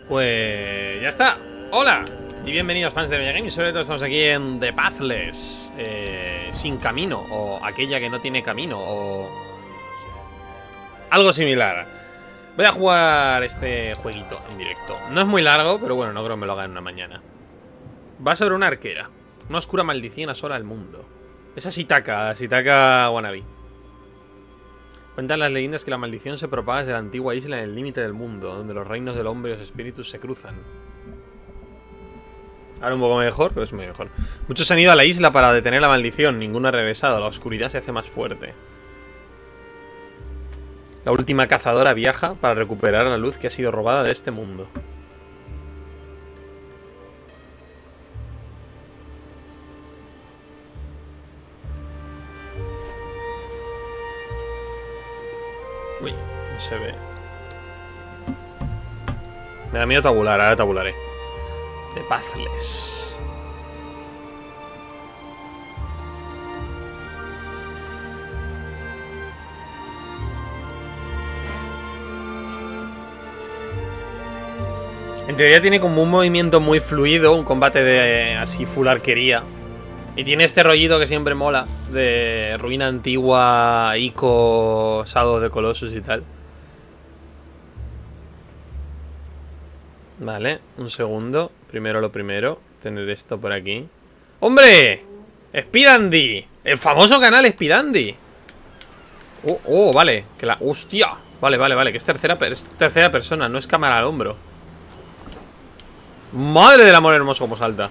Pues ya está. Hola y bienvenidos fans de Bella Game. Sobre todo estamos aquí en The Pathless, sin camino, o aquella que no tiene camino, o algo similar. Voy a jugar este jueguito en directo. No es muy largo, pero bueno, no creo que me lo haga en una mañana. Va sobre una arquera. Una oscura maldición asola al mundo. Esa Sitaka wannabe. Cuentan las leyendas que la maldición se propaga desde la antigua isla en el límite del mundo, donde los reinos del hombre y los espíritus se cruzan. Ahora un poco mejor, pero es muy mejor. Muchos han ido a la isla para detener la maldición, ninguno ha regresado, la oscuridad se hace más fuerte. La última cazadora viaja para recuperar la luz que ha sido robada de este mundo. Uy, no se ve. Me da miedo tabular, ahora tabularé. The Pathless. En teoría tiene como un movimiento muy fluido, un combate de así full arquería. Y tiene este rollito que siempre mola, de ruina antigua, Ico, Shadow de Colossus y tal. Vale, un segundo. Primero lo primero, tener esto por aquí. ¡Hombre! ¡Speedandy! El famoso canal Speedandy. Vale. Que la... ¡Hostia! Vale, que es tercera persona, no es cámara al hombro. ¡Madre del amor hermoso como salta!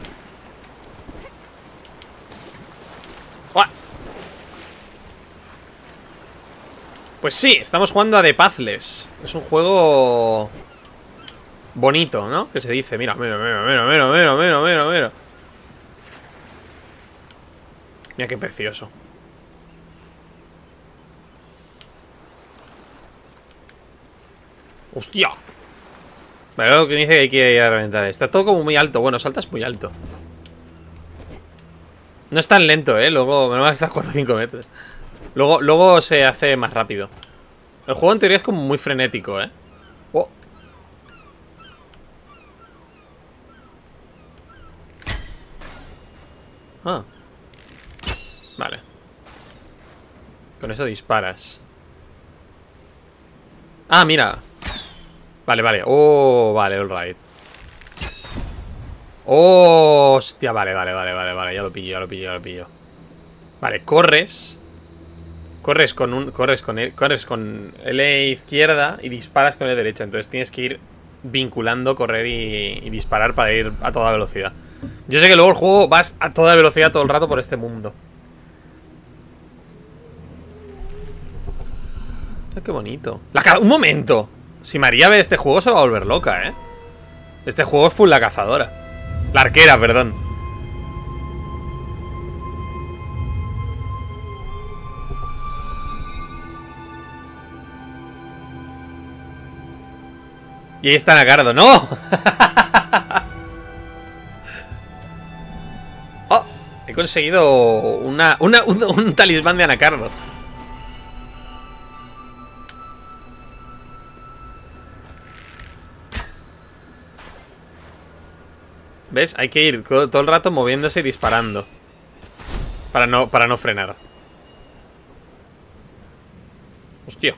Pues sí, estamos jugando a The Pathless. Es un juego bonito, ¿no? Que se dice, mira. Mira qué precioso. ¡Hostia! Vale, lo que dice que hay que ir a reventar. Está todo como muy alto. Bueno, saltas muy alto. No es tan lento, luego me va a estar 4 o 5 metros. Luego se hace más rápido. El juego en teoría es como muy frenético, Oh. Ah. Vale. Con eso disparas. Ah, mira. Vale. Oh, vale, alright. Oh, hostia, vale. Ya lo pillo. Vale, corres con L izquierda y disparas con L derecha. Entonces tienes que ir vinculando, correr y disparar para ir a toda velocidad. Yo sé que luego el juego vas a toda velocidad todo el rato por este mundo. Qué bonito. Un momento. Si María ve este juego se va a volver loca, Este juego es full la cazadora. La arquera, perdón. Y ahí está Anacardo. ¡No! Oh, he conseguido un talismán de Anacardo. ¿Ves? Hay que ir todo el rato moviéndose y disparando. Para no frenar. Hostia.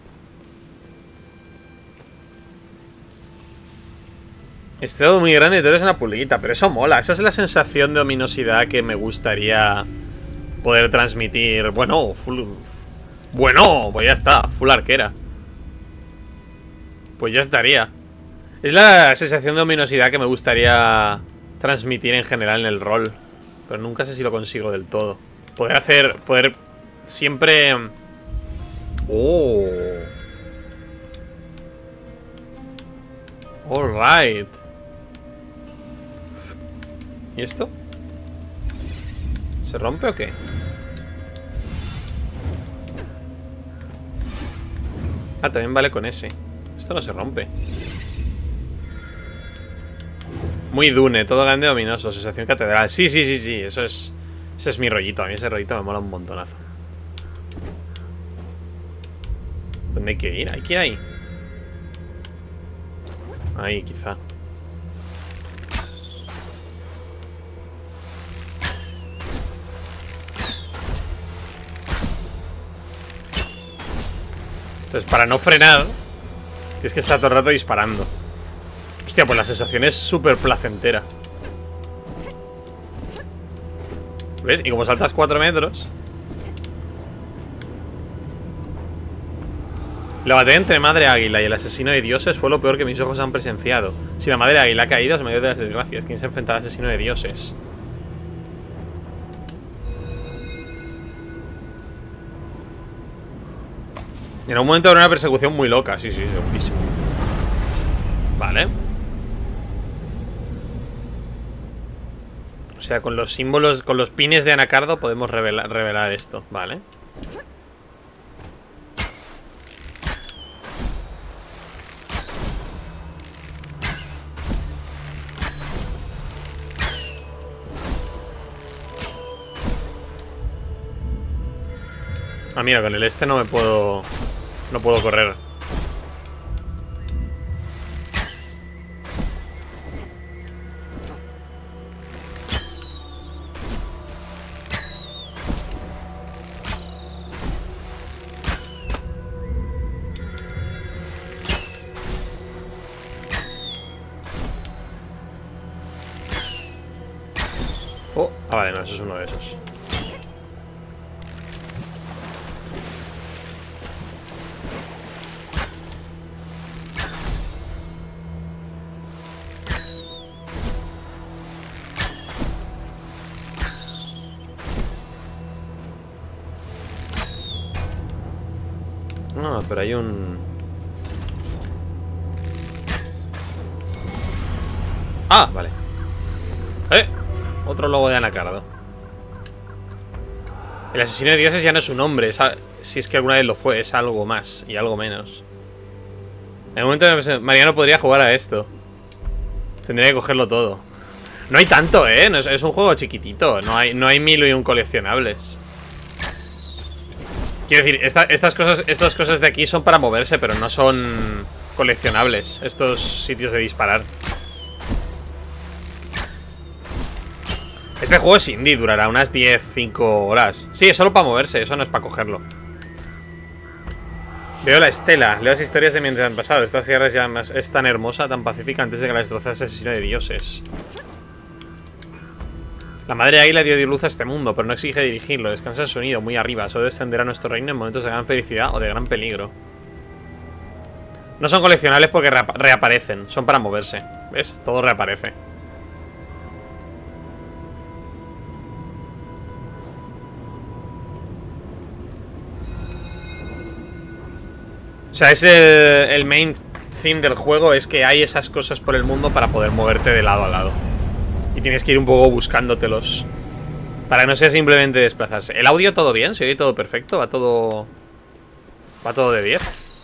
Es todo muy grande y tú eres una pulguita, pero eso mola. Esa es la sensación de ominosidad que me gustaría poder transmitir. Bueno, pues ya está, full arquera. Pues ya estaría. Es la sensación de ominosidad que me gustaría transmitir en general en el rol. Pero nunca sé si lo consigo del todo. Poder siempre... Oh. Alright. ¿Y esto? ¿Se rompe o qué? Ah, también vale con ese. Esto no se rompe. Muy Dune, todo grande ominoso. Sensación catedral. Sí. Ese es mi rollito. A mí ese rollito me mola un montonazo. ¿Dónde hay que ir? Hay que ir ahí. Ahí, quizá. Entonces, para no frenar, tienes que estar todo el rato disparando. Hostia, pues la sensación es súper placentera. ¿Ves? Y como saltas 4 metros... La batalla entre Madre Águila y el asesino de dioses fue lo peor que mis ojos han presenciado. Si la Madre Águila ha caído es medio de las desgracias. ¿Quién se enfrenta al asesino de dioses? En un momento era una persecución muy loca. Sí, loquísimo. Vale. O sea, con los símbolos, con los pines de anacardo podemos revelar esto. Vale. Ah, mira, con el este no me puedo... No puedo correr. Oh, ah, vale, no, eso es uno de esos. No, pero hay un... Ah, vale. Otro logo de anacardo. El asesino de dioses ya no es un hombre, si es que alguna vez lo fue, es algo más y algo menos. En el momento de Mariano podría jugar a esto. Tendría que cogerlo todo. No hay tanto, no es un juego chiquitito. No hay 1001 coleccionables. Quiero decir, estas cosas de aquí son para moverse, pero no son coleccionables. Estos sitios de disparar. Este juego es indie, durará unas 10-5 horas. Sí, es solo para moverse, eso no es para cogerlo. Veo la estela, leo las historias de mi antepasado. Esta tierra es tan hermosa, tan pacífica antes de que la destrozase el asesino de dioses. La Madre Águila dio luz a este mundo, pero no exige dirigirlo. Descansa en su nido, muy arriba. Solo descenderá a nuestro reino en momentos de gran felicidad o de gran peligro. No son coleccionables porque reaparecen. Son para moverse. ¿Ves? Todo reaparece. O sea, es el main theme del juego. Es que hay esas cosas por el mundo para poder moverte de lado a lado. Y tienes que ir un poco buscándotelos. Para que no sea simplemente desplazarse. ¿El audio todo bien? ¿Se oye todo perfecto? ¿Va todo de 10?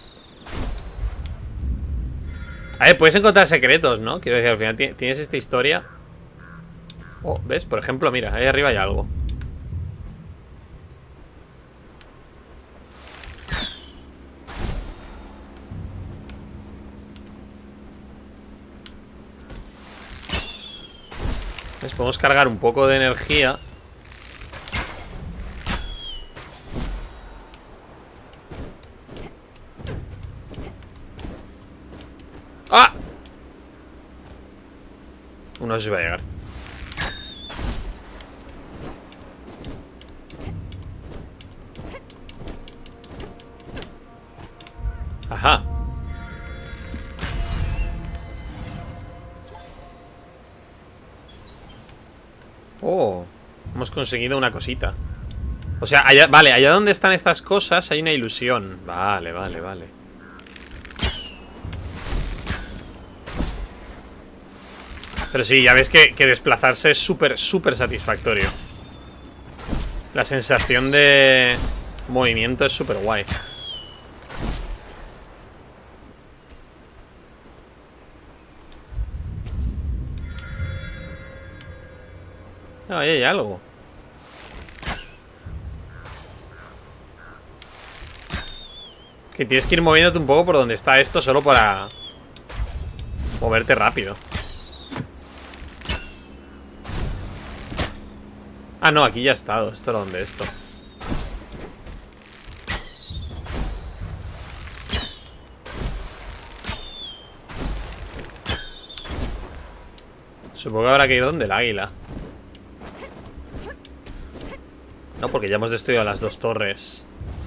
A ver, puedes encontrar secretos, ¿no? Quiero decir, al final tienes esta historia. Oh, ¿ves? Por ejemplo, mira, ahí arriba hay algo. ¿Ves? Podemos cargar un poco de energía. ¡Ah! Uno se va a llegar. Ajá. Oh, hemos conseguido una cosita. O sea, allá, vale, allá donde están estas cosas hay una ilusión. Vale, vale, vale. Pero sí, ya ves que desplazarse es súper, súper satisfactorio. La sensación de movimiento es súper guay. No, ahí hay algo. Que tienes que ir moviéndote un poco por donde está esto solo para... moverte rápido. Ah, no, aquí ya he estado. ¿Esto era donde esto? Supongo que habrá que ir donde el águila. No, porque ya hemos destruido las dos torres.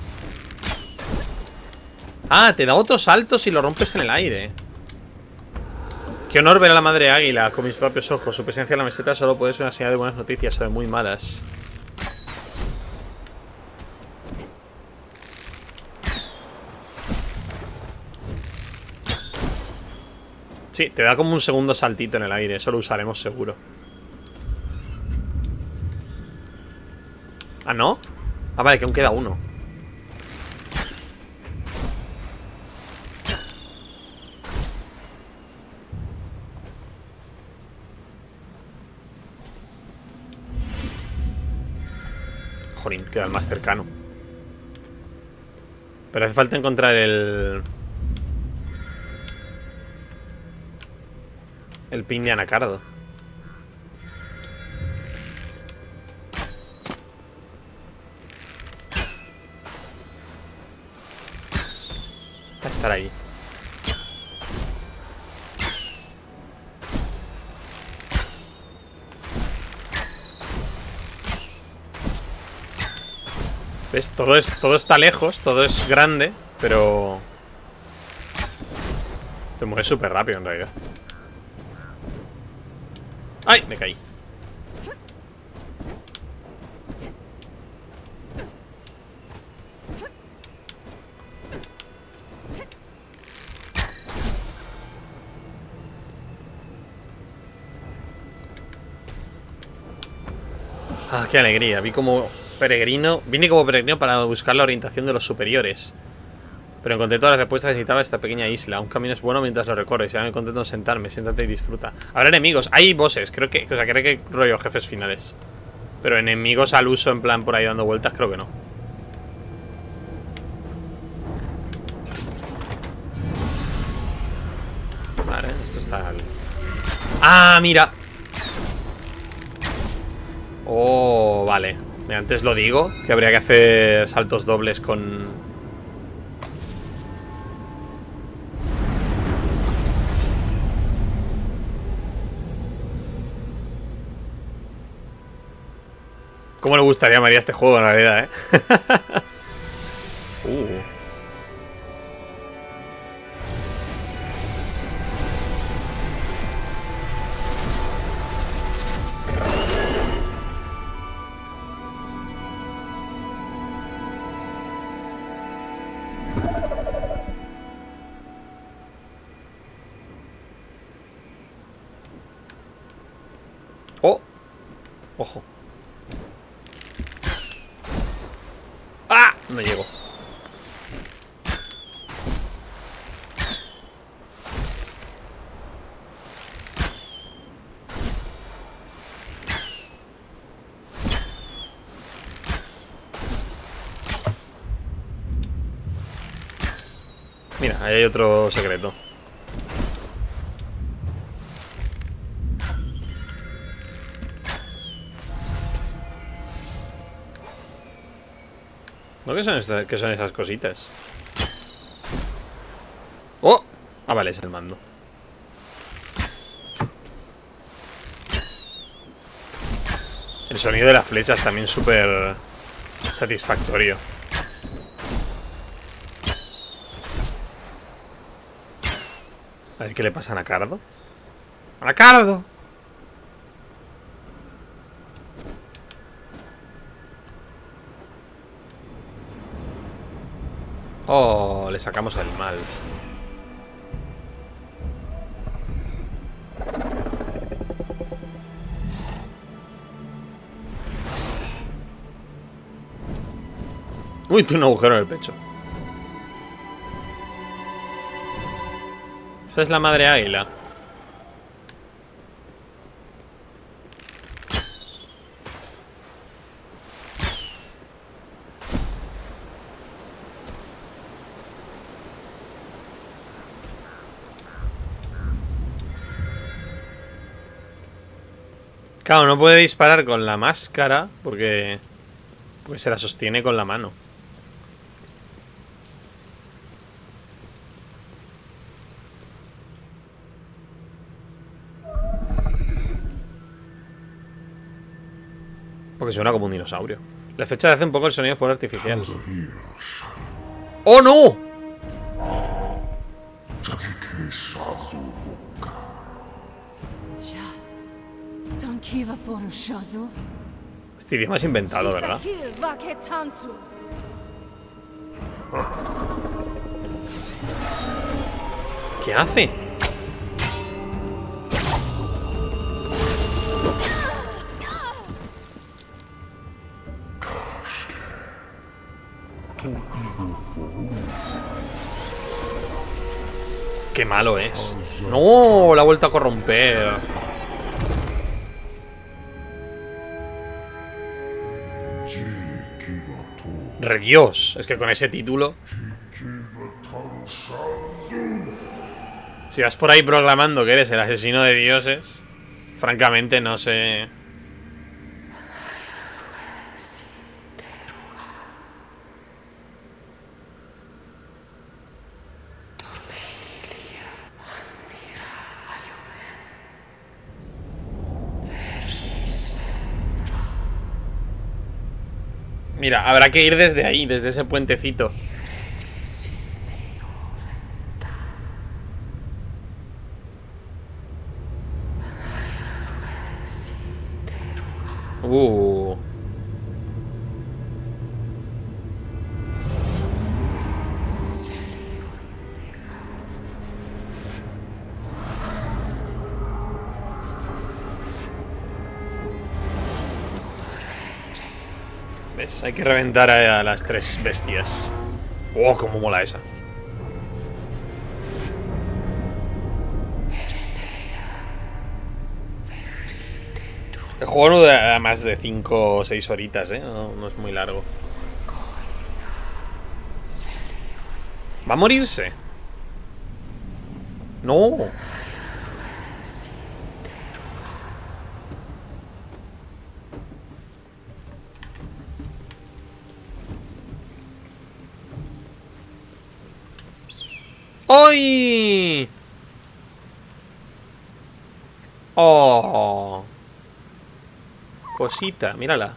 Ah, te da otros saltos y lo rompes en el aire. Qué honor ver a la madre águila con mis propios ojos. Su presencia en la meseta solo puede ser una señal de buenas noticias o de muy malas. Sí, te da como un segundo saltito en el aire. Eso lo usaremos seguro. ¿Ah, no? Ah, vale, que aún queda uno. Jorín, queda el más cercano. Pero hace falta encontrar el pin de anacardo. Va a estar ahí. ¿Ves? Todo está lejos, todo es grande, pero te mueves súper rápido en realidad. ¡Ay! Me caí. Ah, qué alegría. Vine como peregrino para buscar la orientación de los superiores. Pero encontré todas las respuestas que necesitaba esta pequeña isla. Un camino es bueno mientras lo recorres. Ya me contento de sentarme. Siéntate y disfruta. Habrá enemigos. Hay bosses. Creo que rollo jefes finales. Pero enemigos al uso en plan por ahí dando vueltas, creo que no. Vale, esto está... ¡Ah, mira! Oh, vale. Antes lo digo, que habría que hacer saltos dobles con... ¿Cómo le gustaría a María este juego en realidad, eh? Oh, ojo. ¡Ah! No llego. Mira, ahí hay otro secreto. ¿No? ¿Qué son esas cositas? ¡Oh! Ah, vale, es el mando. El sonido de las flechas también súper satisfactorio. A ver qué le pasa a Anacardo. ¡Anacardo! Oh, le sacamos el mal. Uy, tiene un agujero en el pecho. Esa es la madre águila. Claro, no puede disparar con la máscara porque se la sostiene con la mano. Porque suena como un dinosaurio. La fecha hace un poco el sonido de fuego artificial. ¡Oh, no! Este idioma es inventado, ¿verdad? ¿Qué hace? Qué malo es. No, la ha vuelto a corromper. Redios. Es que con ese título, si vas por ahí proclamando que eres el asesino de dioses, francamente no sé. Mira, habrá que ir desde ahí, desde ese puentecito. Uh. ¿Ves? Hay que reventar a las tres bestias. Oh, cómo mola esa. El juego no da más de 5 o 6 horitas, ¿eh? No es muy largo. ¿Va a morirse? No. ¡Ay! ¡Oh! Cosita, mírala.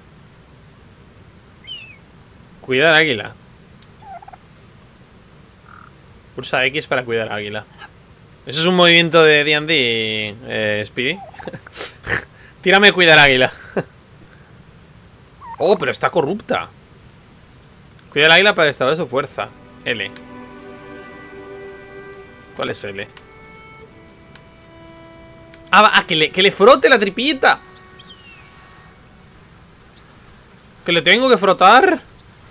Cuidar águila. Pulsa X para cuidar águila. Eso es un movimiento de D&D, Speedy. Tírame cuidar águila. Oh, pero está corrupta. Cuidar águila para restaurar su fuerza. L. ¿Cuál es L? Ah, que le frote la tripita. Que le tengo que frotar.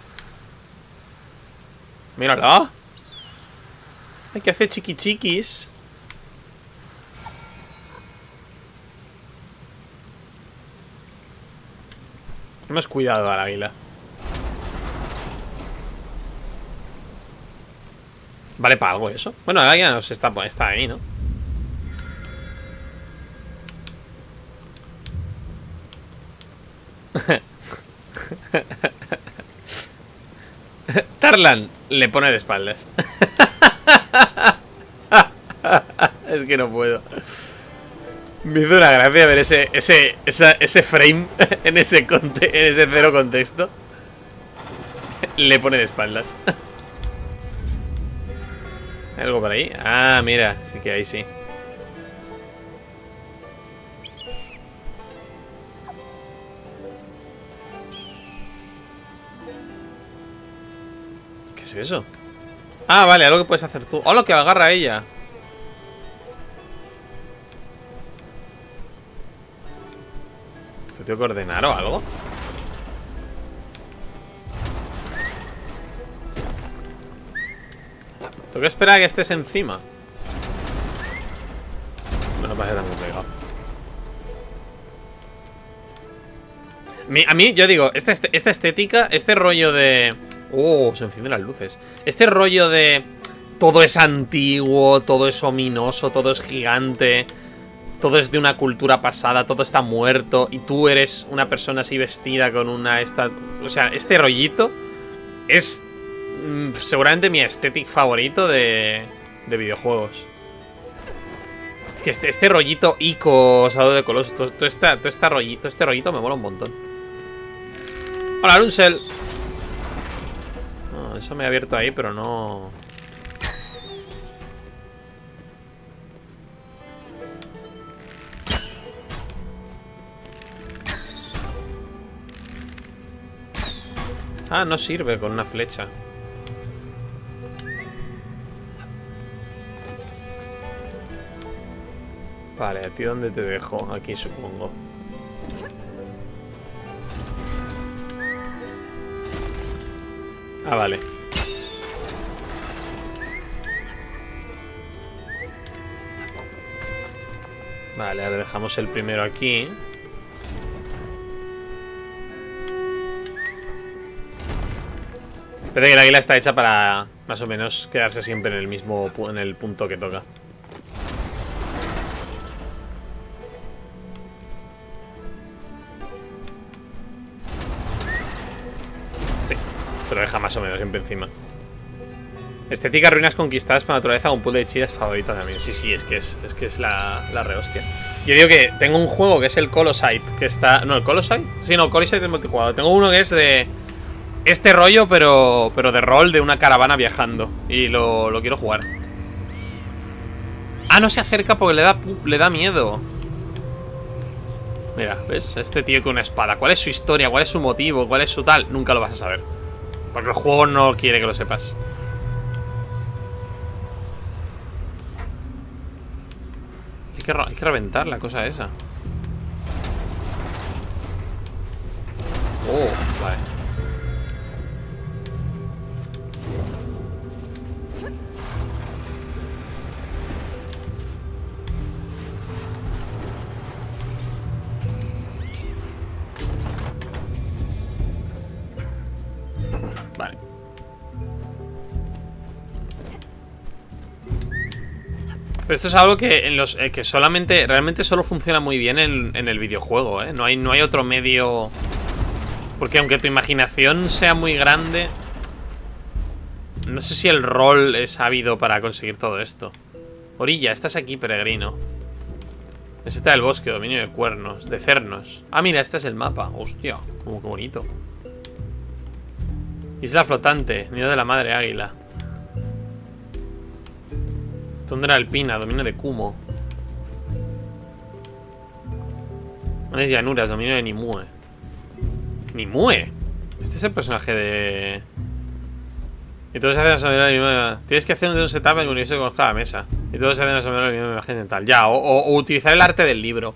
Mírala. Hay que hacer chiquichiquis. Hemos cuidado al águila. ¿Vale para algo eso? Bueno, el águila nos está ahí, ¿no? Tarlan le pone de espaldas. Es que no puedo. Me hizo una gracia ver ese frame en ese cero contexto. Le pone de espaldas. ¿Hay algo por ahí? Ah, mira, sí que ahí sí. ¿Qué es eso? Ah, vale, algo que puedes hacer tú. ¡Oh, lo que agarra a ella! ¿Te tengo que ordenar o algo? Tengo que esperar a que estés encima. No parece tan complicado. A mí, yo digo, esta estética, este rollo de... Oh, se encienden las luces. Este rollo de... Todo es antiguo, todo es ominoso, todo es gigante. todo es de una cultura pasada, todo está muerto y tú eres una persona así vestida con una o sea, este rollito es seguramente mi estético favorito de videojuegos. Es que este rollito Ico, Shadow de Colossus, todo este rollito me mola un montón. Hola, Lunsel. No, eso me ha abierto ahí, pero no... Ah, no sirve con una flecha. Vale, ¿a ti dónde te dejo? Aquí, supongo. Ah, vale. Vale, ahora dejamos el primero aquí. Parece que la águila está hecha para más o menos quedarse siempre en el mismo punto que toca. Sí, pero deja más o menos siempre encima. Estética, ruinas conquistadas por naturaleza, un pool de chidas favorito también. Sí, es que es la rehostia. Yo digo que tengo un juego que es el Colosite, que está... ¿No, el Colosite? Sí, no, Colosite es multijugador. Tengo uno que es de... este rollo, pero de rol, de una caravana viajando. Y lo quiero jugar. Ah, no se acerca porque le da miedo. Mira, ¿ves? Este tío con una espada. ¿Cuál es su historia? ¿Cuál es su motivo? ¿Cuál es su tal? Nunca lo vas a saber. Porque el juego no quiere que lo sepas. Hay que reventar la cosa esa. Oh, vale. Vale. Pero esto es algo que que realmente solo funciona muy bien en el videojuego, ¿eh? No hay otro medio. Porque aunque tu imaginación sea muy grande, no sé si el rol es hábido para conseguir todo esto. Orilla, estás aquí, peregrino. Meseta del bosque, dominio de cuernos, de cernos. Ah, mira, este es el mapa. Hostia, como que bonito. Isla flotante, nido de la madre águila. Tundra alpina, dominio de Kumo. Grandes llanuras, dominio de Nimue. ¿Nimue? Este es el personaje de... Y todos se hacen asombrar la misma... Tienes que hacer un setup en el universo con cada mesa. Y todos se hacen asombrar la misma imagen dental. Ya, o utilizar el arte del libro.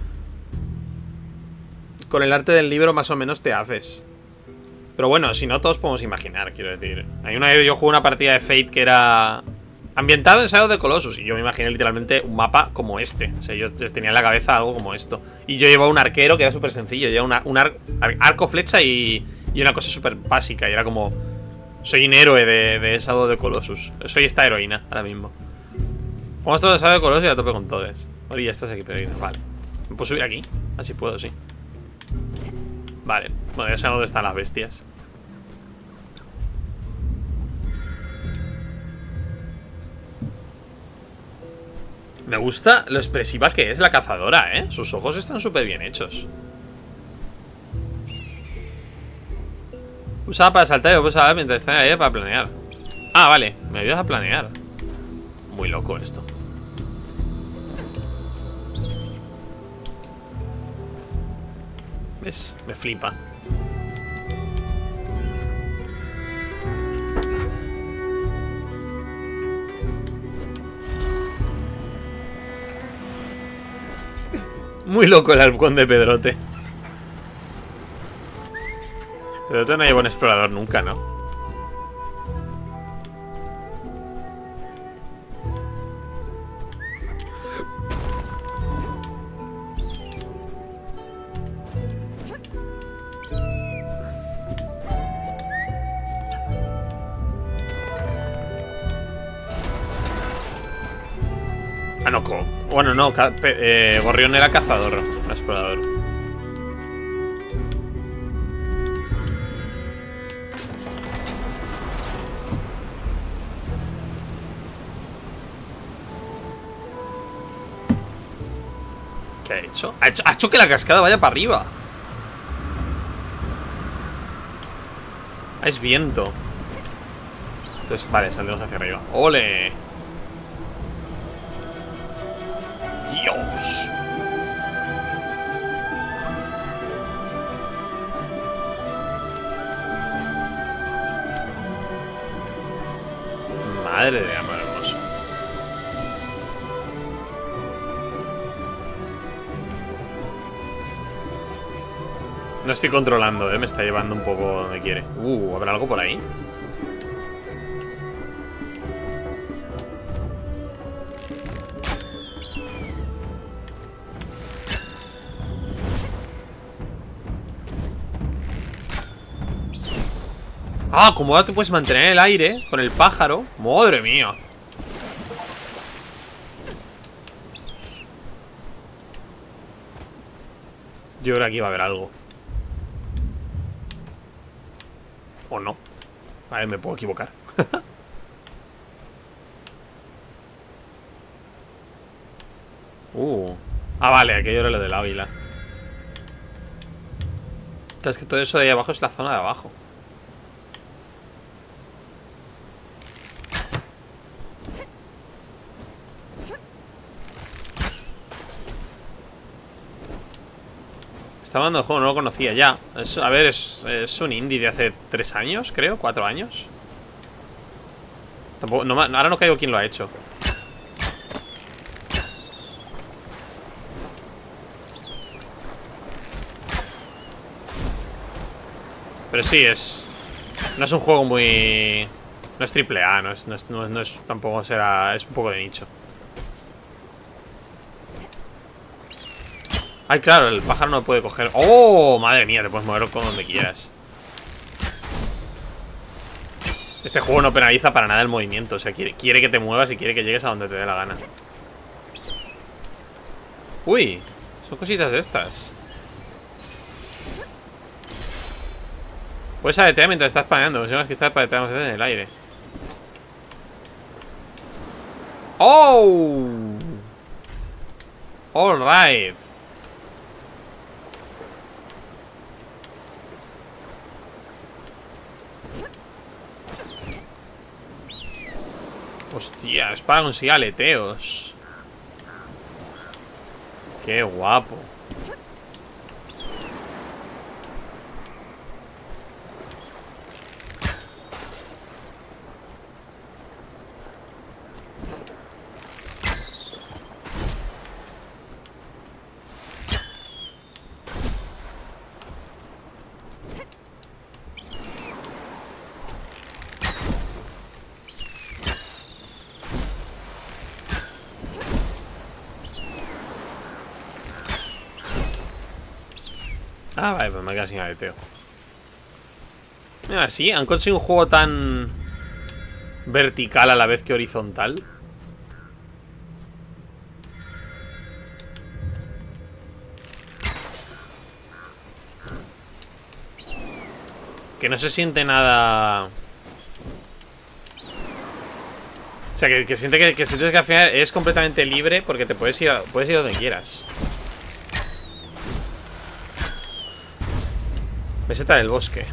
Con el arte del libro más o menos te haces. Pero bueno, si no, todos podemos imaginar, quiero decir. Hay una vez yo jugué una partida de Fate que era... ambientado en Shadow de Colossus. Y yo me imaginé literalmente un mapa como este. O sea, yo tenía en la cabeza algo como esto. Y yo llevaba un arquero que era súper sencillo. Llevaba un arco, flecha y una cosa súper básica. Y era como... soy un héroe de Shadow de Colossus. Soy esta heroína ahora mismo. Vamos todos a Shadow de Colossus y a tope con todos. Orilla, estás aquí, peregrino. Vale. ¿Me puedo subir aquí? Así puedo, sí. Vale. Bueno, ya sé dónde están las bestias. Me gusta lo expresiva que es la cazadora, ¿eh? Sus ojos están súper bien hechos. Usaba para saltar y usaba mientras está en el aire para planear. Ah, vale, me ayudas a planear. Muy loco esto. ¿Ves? Me flipa. Muy loco el halcón de Pedrote. Pedrote no lleva un explorador nunca, ¿no? Ah, no, Bueno, no, gorrión era cazador, no explorador. ¿Qué ha hecho? Ha hecho que la cascada vaya para arriba. Ah, es viento. Entonces, vale, saldremos hacia arriba. ¡Ole! ¡Dios! Madre de amor hermoso. No estoy controlando, me está llevando un poco donde quiere. ¿Habrá algo por ahí? Ah, como ahora te puedes mantener en el aire con el pájaro. Madre mía. Yo creo que aquí va a haber algo. O no. A ver, me puedo equivocar. Ah, vale, aquello era lo del Ávila. Claro, es que todo eso de ahí abajo es la zona de abajo. Estaba dando el juego, no lo conocía ya. A ver, es un indie de hace 3 años, creo, 4 años. Tampoco, ahora no caigo quién lo ha hecho. Pero sí, no es un juego muy... No es triple A, no es tampoco será... Es un poco de nicho. Ay, claro, el pájaro no puede coger... ¡Oh! Madre mía, te puedes mover con donde quieras. Este juego no penaliza para nada el movimiento. O sea, quiere que te muevas y quiere que llegues a donde te dé la gana. Uy, son cositas de estas. Puedes aletear mientras estás planeando. No que estás paleteando en el aire. ¡Oh! Alright. Hostia, es para conseguir aleteos. Qué guapo. Ah, vale, pues me queda sin aleteo. Mira, sí, han conseguido un juego tan vertical a la vez que horizontal. Que no se siente nada... O sea, que sientes que al final es completamente libre porque te puedes ir donde quieras. Meseta del bosque.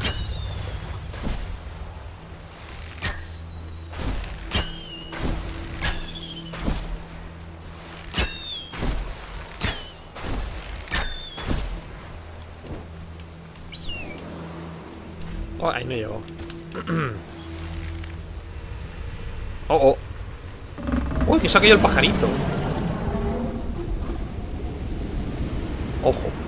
Oh, ahí no llegó. Oh, oh. Uy, que se ha caído el pajarito. Ojo.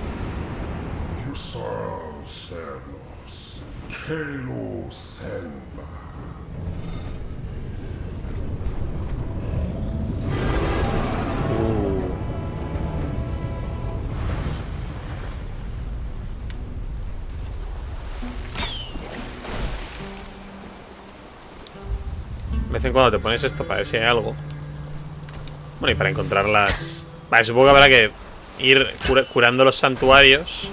De vez en cuando te pones esto para ver si hay algo. Bueno, y para encontrarlas... Vale, supongo que habrá que ir curando los santuarios.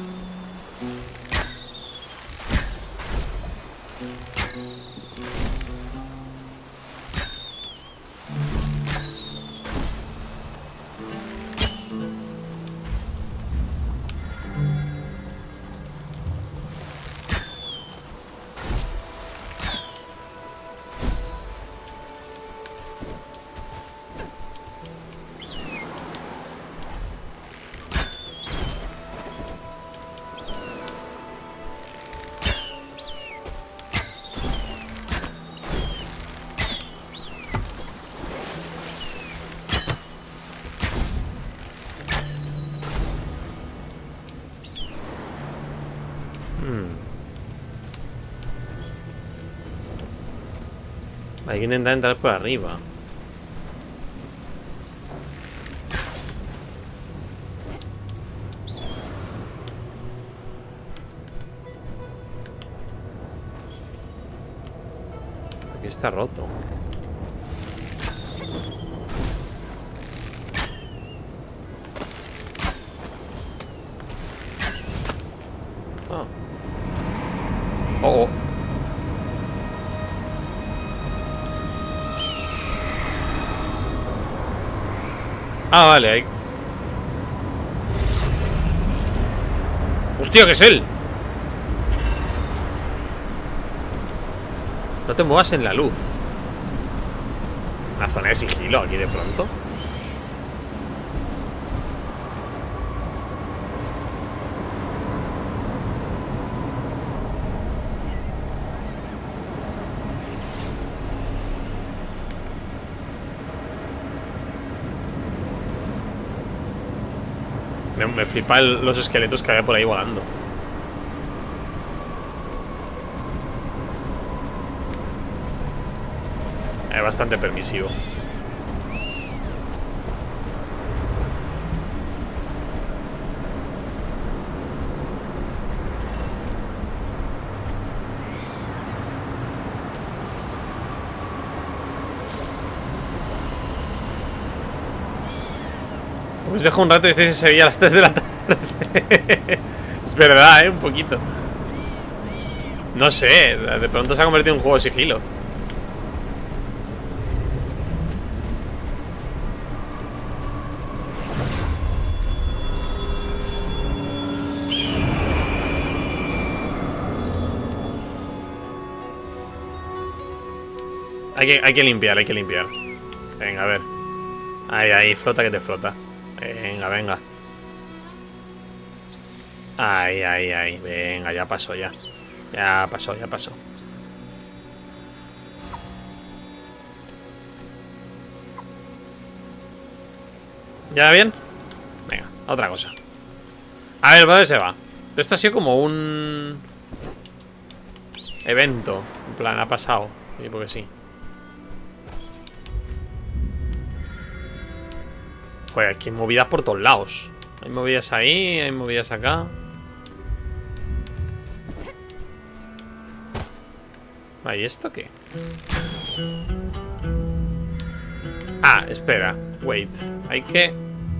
Hay que intentar entrar por arriba. Aquí está roto. Ah. Oh. Ah, vale, ahí. ¡Hostia, qué es él! No te muevas en la luz. Una zona de sigilo aquí de pronto. Me flipan los esqueletos que había por ahí volando. Es bastante permisivo. Os dejo un rato y estáis en Sevilla a las 3 de la tarde. Es verdad, un poquito. No sé, de pronto se ha convertido en un juego de sigilo. Hay que limpiar, hay que limpiar. Venga, a ver. Ahí, flota que te flota. Venga, venga. Ahí. Venga, ya pasó, ya. Ya pasó. ¿Ya bien? Venga, otra cosa. A ver, ¿por dónde se va? Esto ha sido como un evento. En plan, ha pasado. Sí, porque sí. Joder, aquí hay movidas por todos lados. Hay movidas ahí, hay movidas acá. ¿Y esto qué? Ah, espera. Wait. Hay que...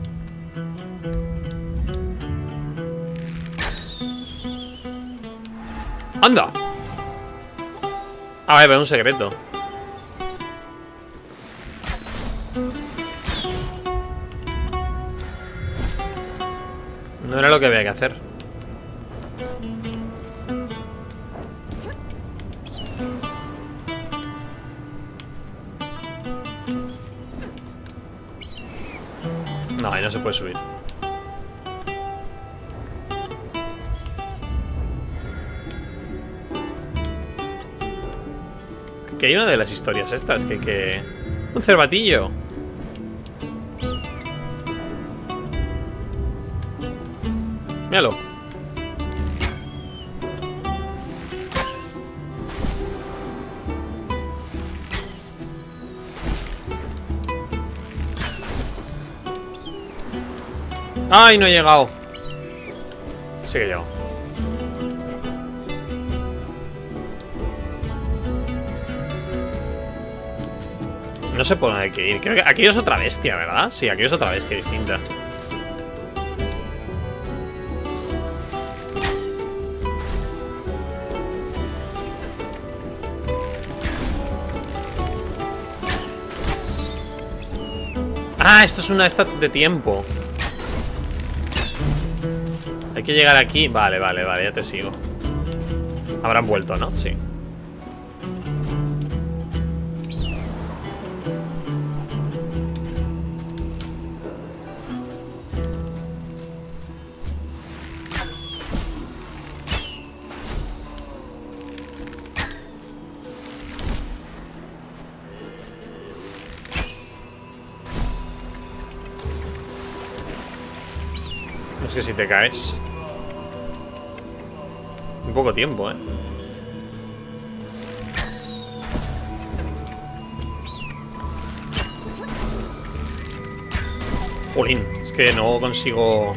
¡Anda! Ah, vale, pero un secreto. No era lo que había que hacer. No, ahí no se puede subir. Que hay una de las historias estas que... Un cervatillo. Míralo. ¡Ay, no he llegado! Sí que he llegado. No sé por dónde hay que ir. Creo que aquello es otra bestia, ¿verdad? Sí, aquello es otra bestia distinta. Ah, esto es una esta de tiempo. Hay que llegar aquí. Vale, vale, vale, ya te sigo. Habrán vuelto, ¿no? Sí. No sé si te caes. Un poco tiempo, ¿eh? Jolín, es que no consigo...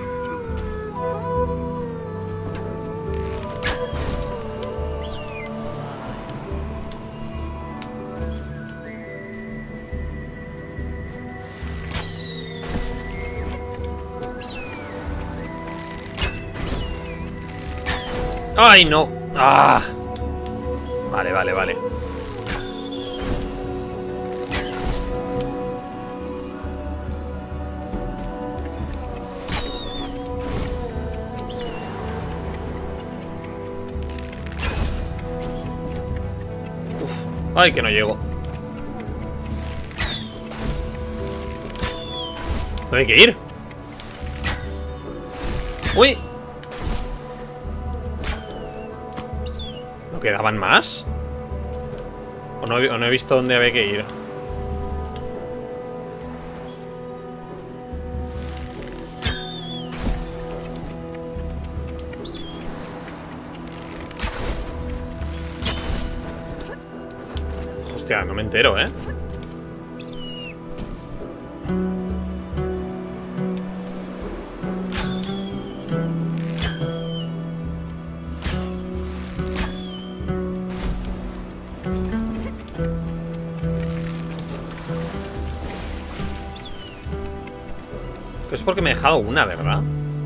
¡Ay, no! ¡Ah! Vale, vale, vale. Uf. ¡Ay, que no llego! ¿Dónde hay que ir? ¡Uy! ¿No quedaban más? ¿O no he visto dónde había que ir? Hostia, no me entero, ¿eh? Es porque me he dejado una, ¿verdad?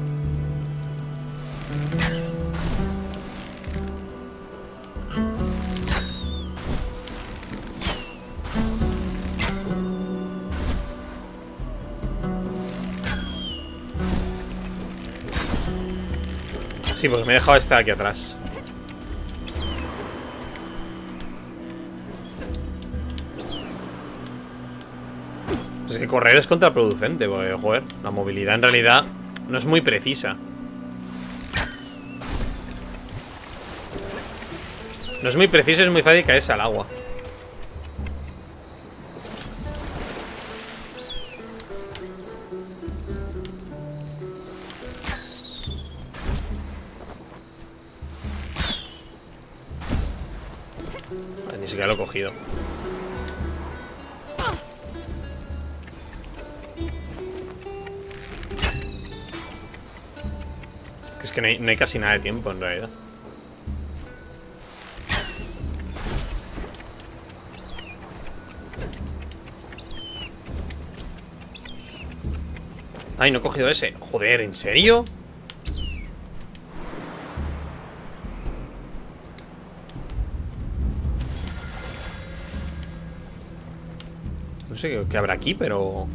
Sí, porque me he dejado esta aquí atrás. Es que correr es contraproducente, porque, joder, la movilidad en realidad no es muy precisa. No es muy preciso, es muy fácil caerse al agua. Ni siquiera lo he cogido. Es que no hay casi nada de tiempo en realidad. Ay, no he cogido ese. Joder, ¿en serio? No sé qué habrá aquí, pero...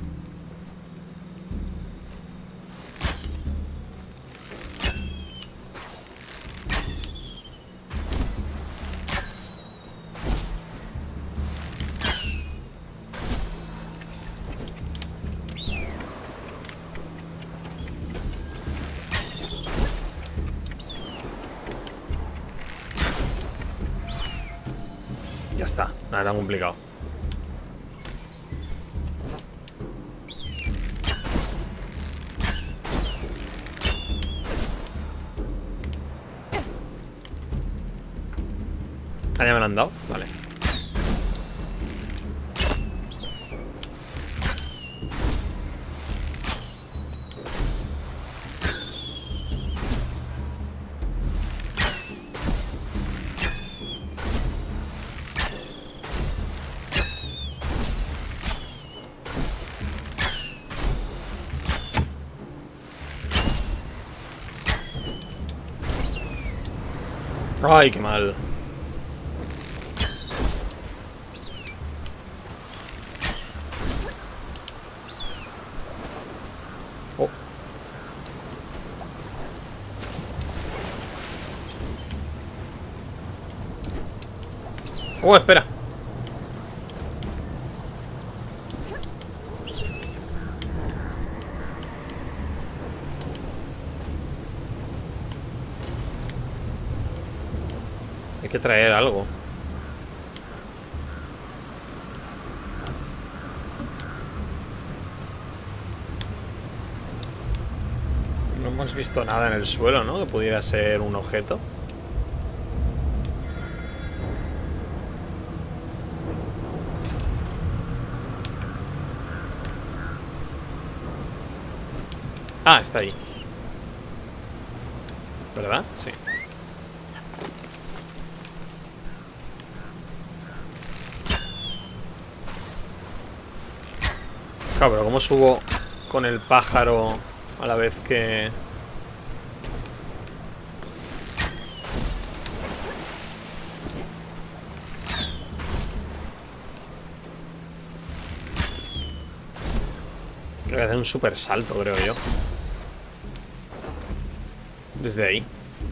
Ya está, nada tan complicado. Ah, ya me lo han dado, vale. Ay, qué mal. Oh. Oh, espera. Hay que traer algo. No hemos visto nada en el suelo, ¿no? Que pudiera ser un objeto. Ah, está ahí. ¿Verdad? Sí. Claro, pero ¿cómo subo con el pájaro a la vez que...? Voy a hacer un super salto, creo yo. Desde ahí.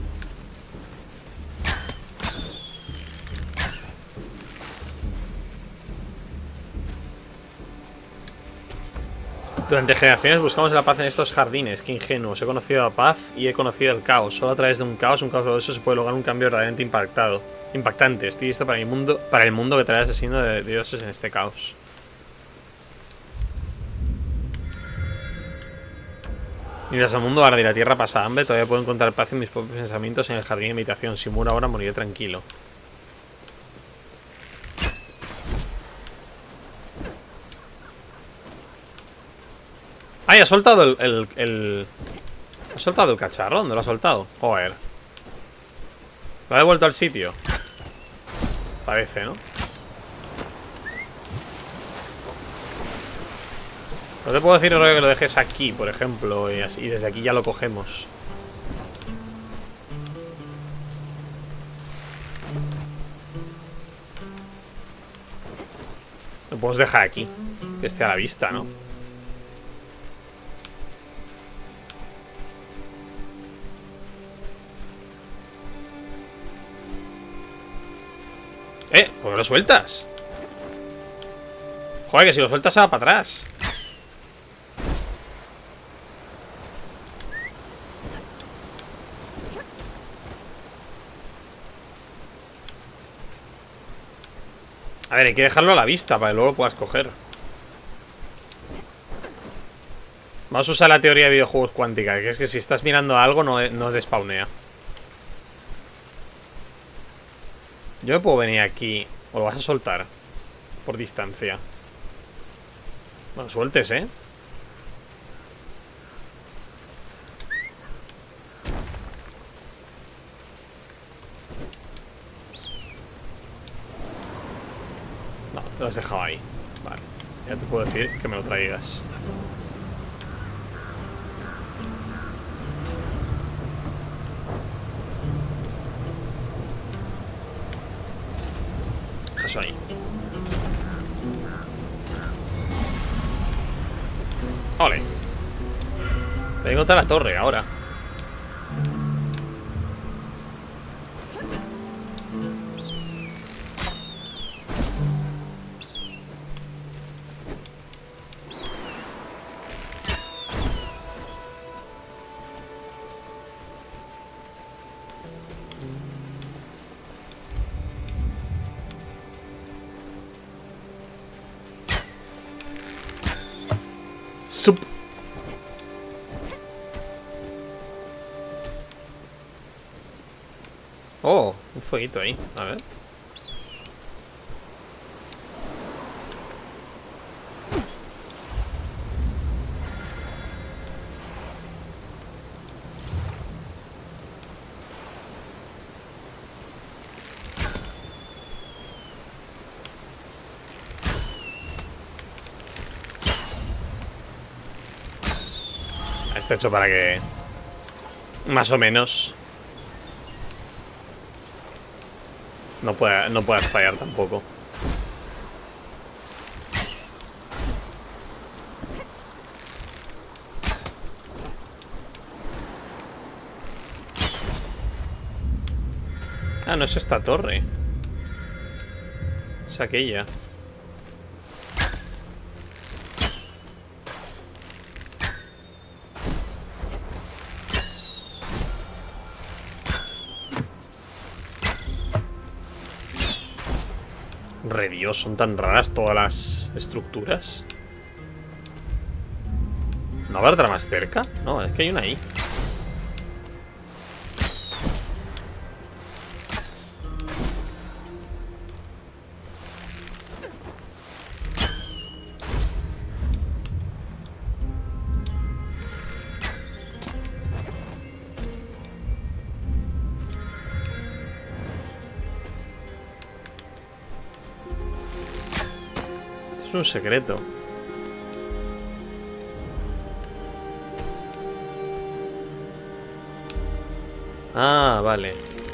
Durante generaciones buscamos la paz en estos jardines. Qué ingenuos. He conocido la paz y he conocido el caos. Solo a través de un caos glorioso se puede lograr un cambio verdaderamente impactante. Estoy listo para el mundo que trae asesino de dioses en este caos. Mientras el mundo arde y la tierra pasa hambre, todavía puedo encontrar paz en mis propios pensamientos en el jardín de meditación. Si muero ahora, moriré tranquilo. ¡Ay, ha soltado ha soltado el cacharro! ¿Dónde lo ha soltado? Joder. ¿Lo ha devuelto al sitio? Parece, ¿no? No te puedo decir, rollo, que lo dejes aquí, por ejemplo, y así, y desde aquí ya lo cogemos. Lo podemos dejar aquí, que esté a la vista, ¿no? ¿Por qué lo sueltas? Joder, que si lo sueltas se va para atrás. A ver, hay que dejarlo a la vista para que luego lo puedas coger. Vamos a usar la teoría de videojuegos cuántica, que es que si estás mirando algo no despawnea. Yo me puedo venir aquí. O lo vas a soltar por distancia. Bueno, sueltes, ¿eh? No, lo has dejado ahí. Vale, ya te puedo decir que me lo traigas. Eso ahí. Ole. Voy a encontrar la torre ahora. Sup. Oh, un fueguito ahí. A ver. Está hecho para que... Más o menos... No puedas fallar tampoco. Ah, no es esta torre. Es aquella. Re Dios, son tan raras todas las estructuras. ¿No habrá otra más cerca? No, es que hay una ahí. Es un secreto. Ah, vale.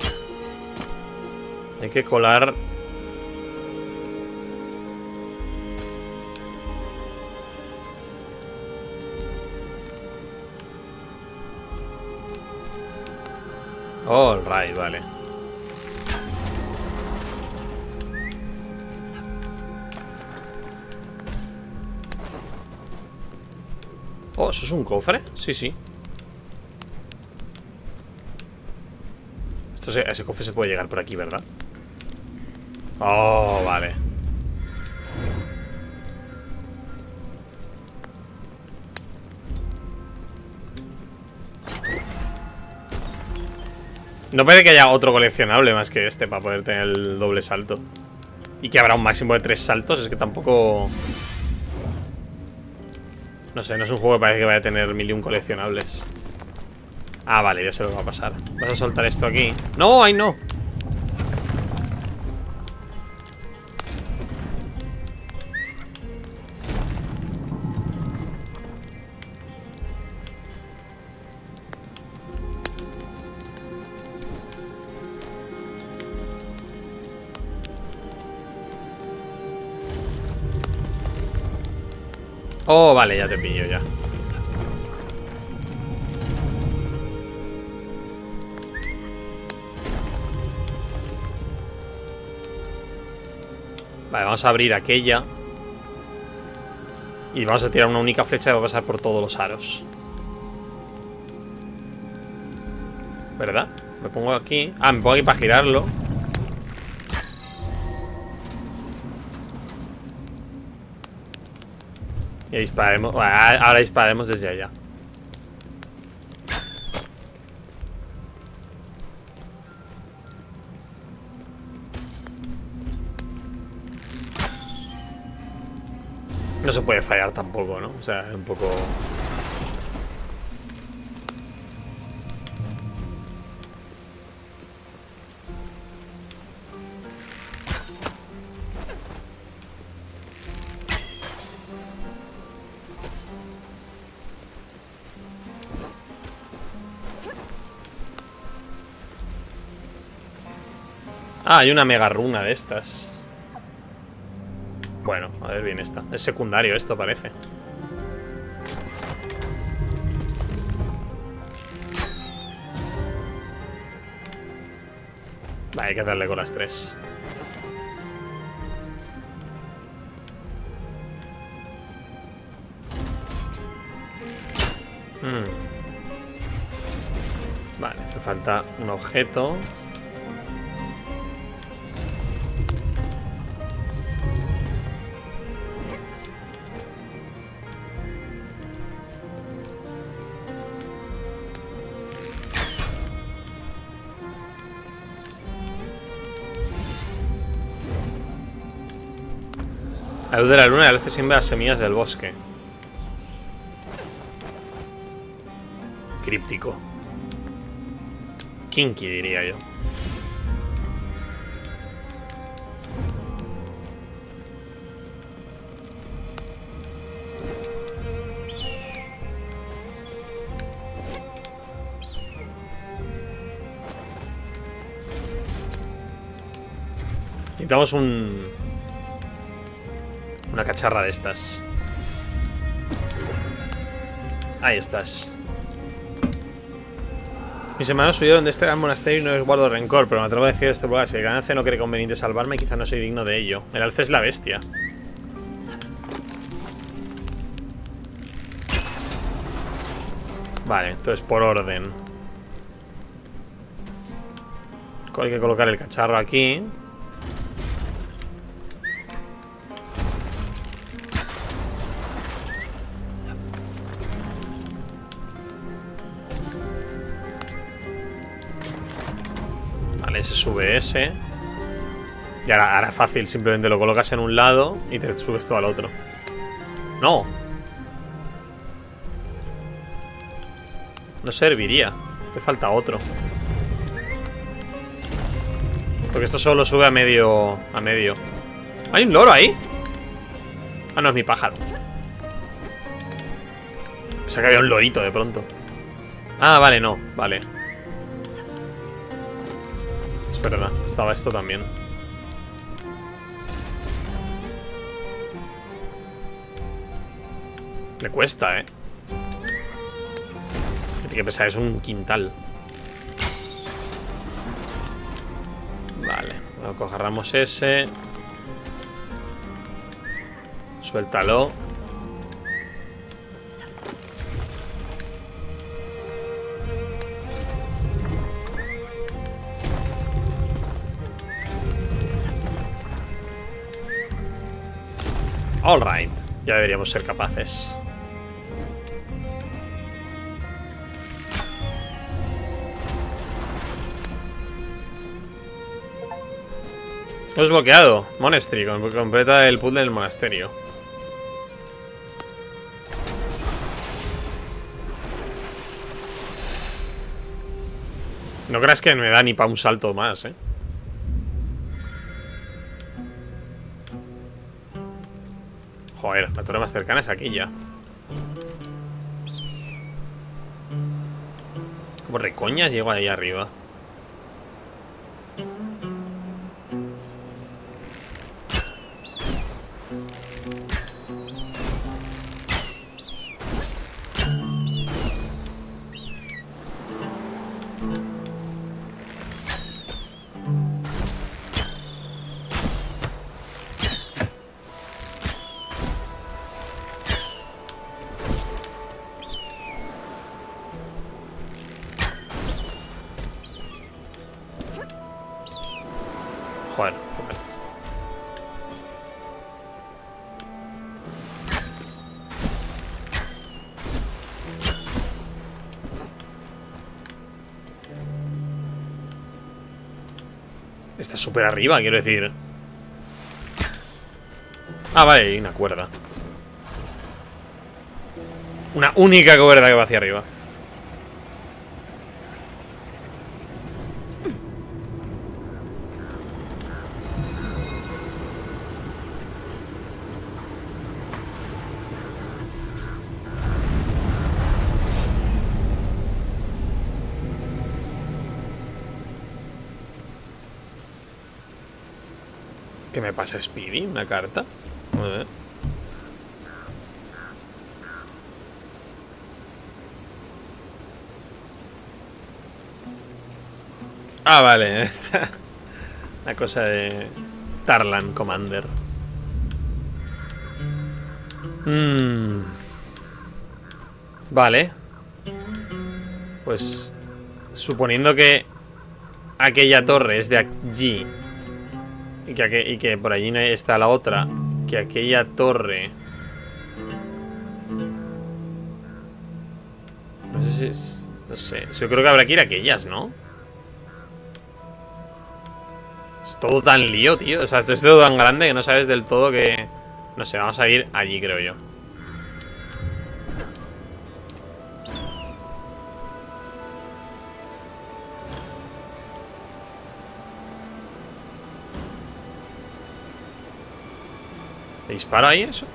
Hay que colar. All right, vale. Oh, ¿eso es un cofre? Sí, sí. Ese cofre se puede llegar por aquí, ¿verdad? Oh, vale. No parece que haya otro coleccionable más que este para poder tener el doble salto. Y que habrá un máximo de 3 saltos. Es que tampoco... No sé, no es un juego que parece que vaya a tener 1001 coleccionables. Ah, vale, ya sé lo que va a pasar. Vas a soltar esto aquí. ¡No! ¡Ay, no! Oh, vale, ya te pillo ya. Vale, vamos a abrir aquella. Y vamos a tirar una única flecha que va a pasar por todos los aros. ¿Verdad? Me pongo aquí. Ah, me pongo aquí para girarlo. Y dispararemos. Bueno, ahora dispararemos desde allá. No se puede fallar tampoco, ¿no? O sea, es un poco... Ah, hay una mega runa de estas. Bueno, a ver bien esta. Es secundario esto, parece. Vale, hay que darle con las 3. Vale, hace falta un objeto. La luz de la luna alce siempre las semillas del bosque. Críptico. Kinky, diría yo. Necesitamos una cacharra de estas. Ahí estás. Mis hermanos huyeron de este gran monasterio y no les guardo rencor, pero me atrevo a decir esto porque si el ganancia no cree conveniente salvarme, quizá no soy digno de ello. El alce es la bestia. Vale, entonces por orden. Hay que colocar el cacharro aquí. Vale, se sube ese. Y ahora fácil, simplemente lo colocas en un lado y te subes todo al otro. ¡No! No serviría. Te falta otro. Porque esto solo sube a medio. ¿Hay un loro ahí? Ah, no, es mi pájaro. Pensaba que había un lorito de pronto. Ah, vale, no, vale. Es verdad, estaba esto también. Le cuesta, Tiene que pesar, es un quintal. Vale, agarramos ese. Suéltalo. All right, ya deberíamos ser capaces. Lo has bloqueado. Monastery. Completa el puzzle del monasterio. No creas que me da ni para un salto más, Joder, la torre más cercana es aquella. ¿Cómo recoñas llego ahí arriba? Joder, joder. Está súper arriba, quiero decir. Ah, vale, hay una cuerda. Una única cuerda que va hacia arriba. ¿Qué me pasa, Speedy? ¿Una carta? A ver. Ah, vale. La cosa de Tarlan Commander. Vale. Pues suponiendo que aquella torre es de allí y que por allí está la otra, que aquella torre... No sé si es... No sé. Yo creo que habrá que ir a aquellas, ¿no? Es todo tan lío, tío. O sea, esto es todo tan grande que no sabes del todo que... No sé, vamos a ir allí, creo yo. ¿Te dispara ahí eso?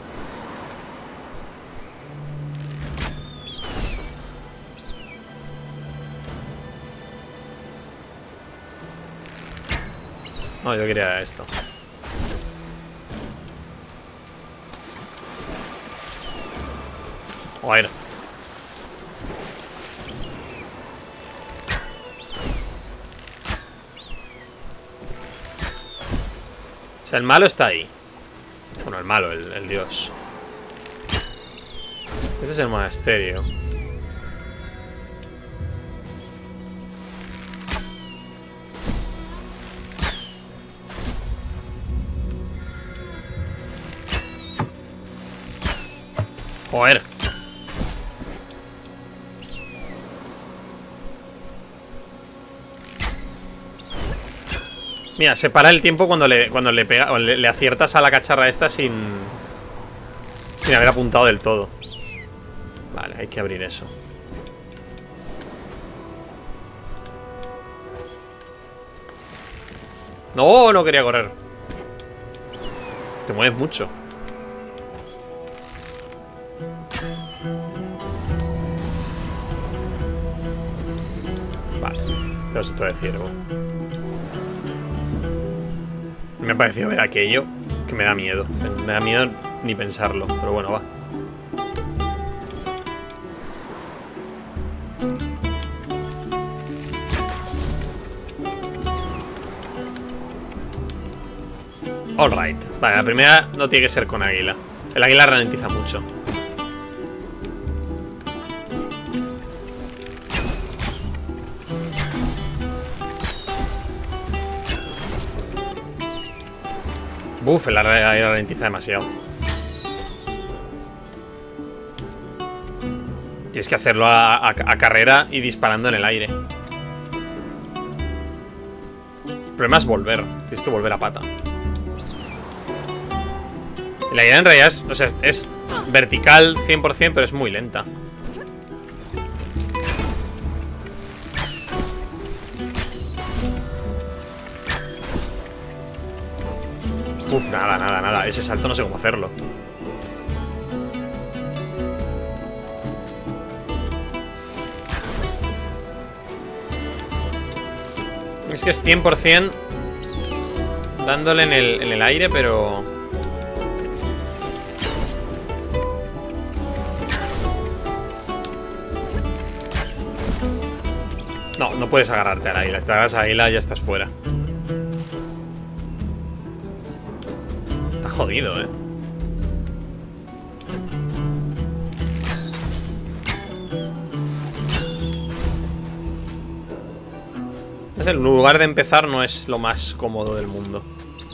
No, yo quería esto. Joder. O sea, el malo está ahí. Bueno, el malo, el dios. Este es el monasterio. Joder. Mira, se para el tiempo cuando le pega, o le aciertas a la cacharra esta sin haber apuntado del todo. Vale, hay que abrir eso. No, no quería correr. Te mueves mucho. Vale, tengo esto de ciervo. Me ha parecido ver aquello que me da miedo. Me da miedo ni pensarlo, pero bueno, va. Alright. Vale, la primera no tiene que ser con águila. El águila ralentiza mucho. Buf, el águila ralentiza demasiado. Tienes que hacerlo a carrera y disparando en el aire. El problema es volver. Tienes que volver a pata. La idea en realidad es, o sea, es vertical 100%, pero es muy lenta. Uf, nada. Ese salto no sé cómo hacerlo. Es que es 100% dándole en el aire, pero... No puedes agarrarte al águila. Si te agarras al águila ya estás fuera. Está jodido, El lugar de empezar no es lo más cómodo del mundo.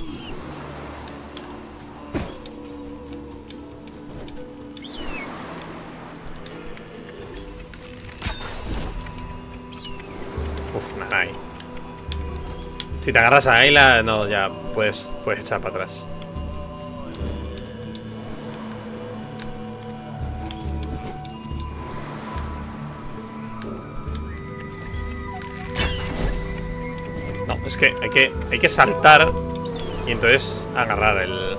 Si te agarras a Ayla, no, ya puedes echar para atrás. No, es que hay que saltar y entonces agarrar el...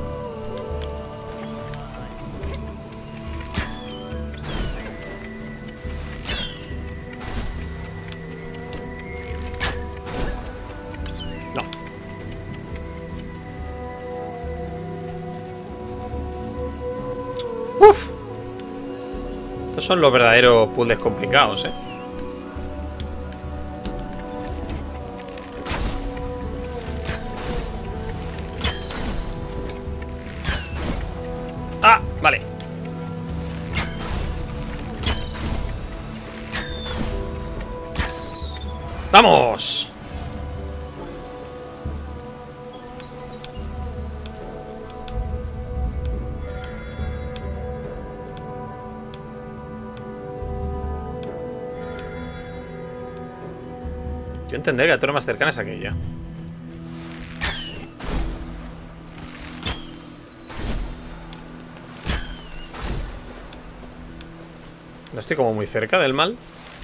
¡Uf! Estos son los verdaderos puzzles complicados, Ah, vale. ¡Vamos! Yo entender que la torre más cercana es aquella. No estoy como muy cerca del mal.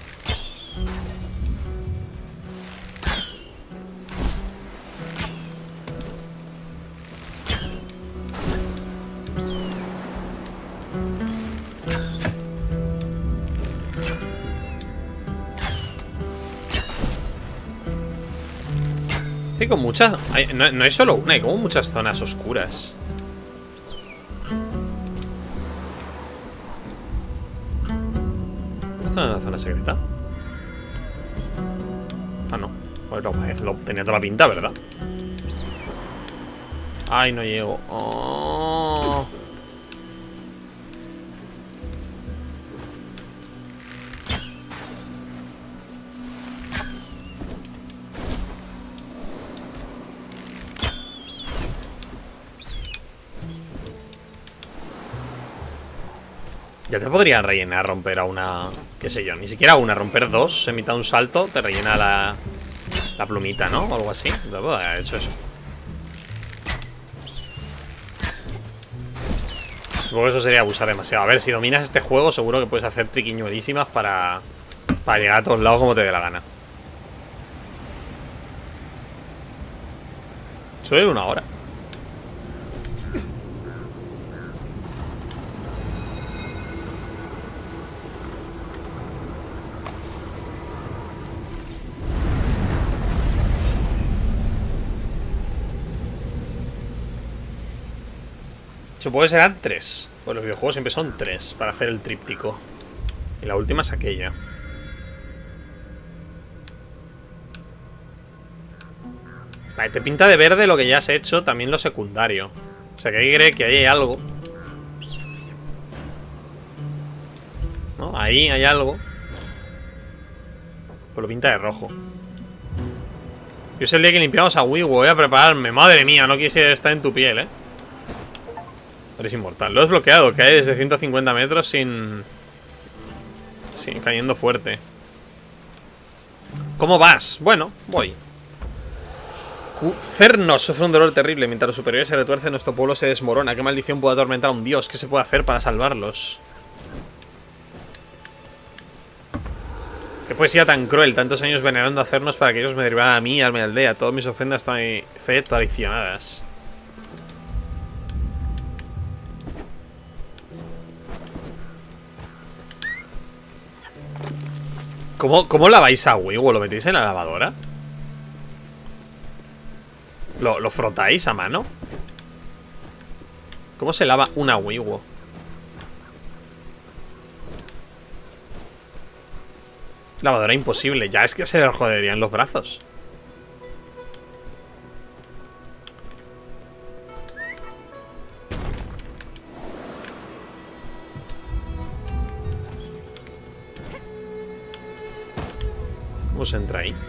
Hay como muchas... no hay solo una, hay como muchas zonas oscuras. ¿Esto no es una zona secreta? Ah, no. Pues tenía toda la pinta, ¿verdad? Ay, no llego. Oh. Ya te podrían rellenar, romper a una... qué sé yo, ni siquiera una, romper dos en mitad de un salto. Te rellena la plumita, ¿no? O algo así. Luego ha hecho eso. Supongo que eso sería abusar demasiado. A ver, si dominas este juego seguro que puedes hacer triquiñuelísimas para llegar a todos lados como te dé la gana. Sube 1 hora. Supongo que serán 3. Pues los videojuegos siempre son 3 para hacer el tríptico. Y la última es aquella. Vale, te pinta de verde lo que ya has hecho, también lo secundario. O sea que ahí cree que ahí hay algo. ¿No? Ahí hay algo. Pues lo pinta de rojo. Yo es el día que limpiamos a Wii, voy a prepararme. Madre mía, no quise estar en tu piel, Eres inmortal. Lo he desbloqueado, cae desde 150 metros sin cayendo fuerte. ¿Cómo vas? Bueno, voy. Cernos sufre un dolor terrible. Mientras los superiores se retuercen, nuestro pueblo se desmorona. ¿Qué maldición puede atormentar a un dios? ¿Qué se puede hacer para salvarlos? Qué poesía tan cruel. Tantos años venerando a Cernos para que ellos me derribaran a mí y a mi aldea. Todas mis ofrendas están mi fe traicionadas. ¿Cómo laváis a Wigo? ¿Lo metéis en la lavadora? ¿Lo frotáis a mano? ¿Cómo se lava una Wigo? Lavadora imposible. Ya es que se le joderían los brazos. ¿Cómo se entra ahí?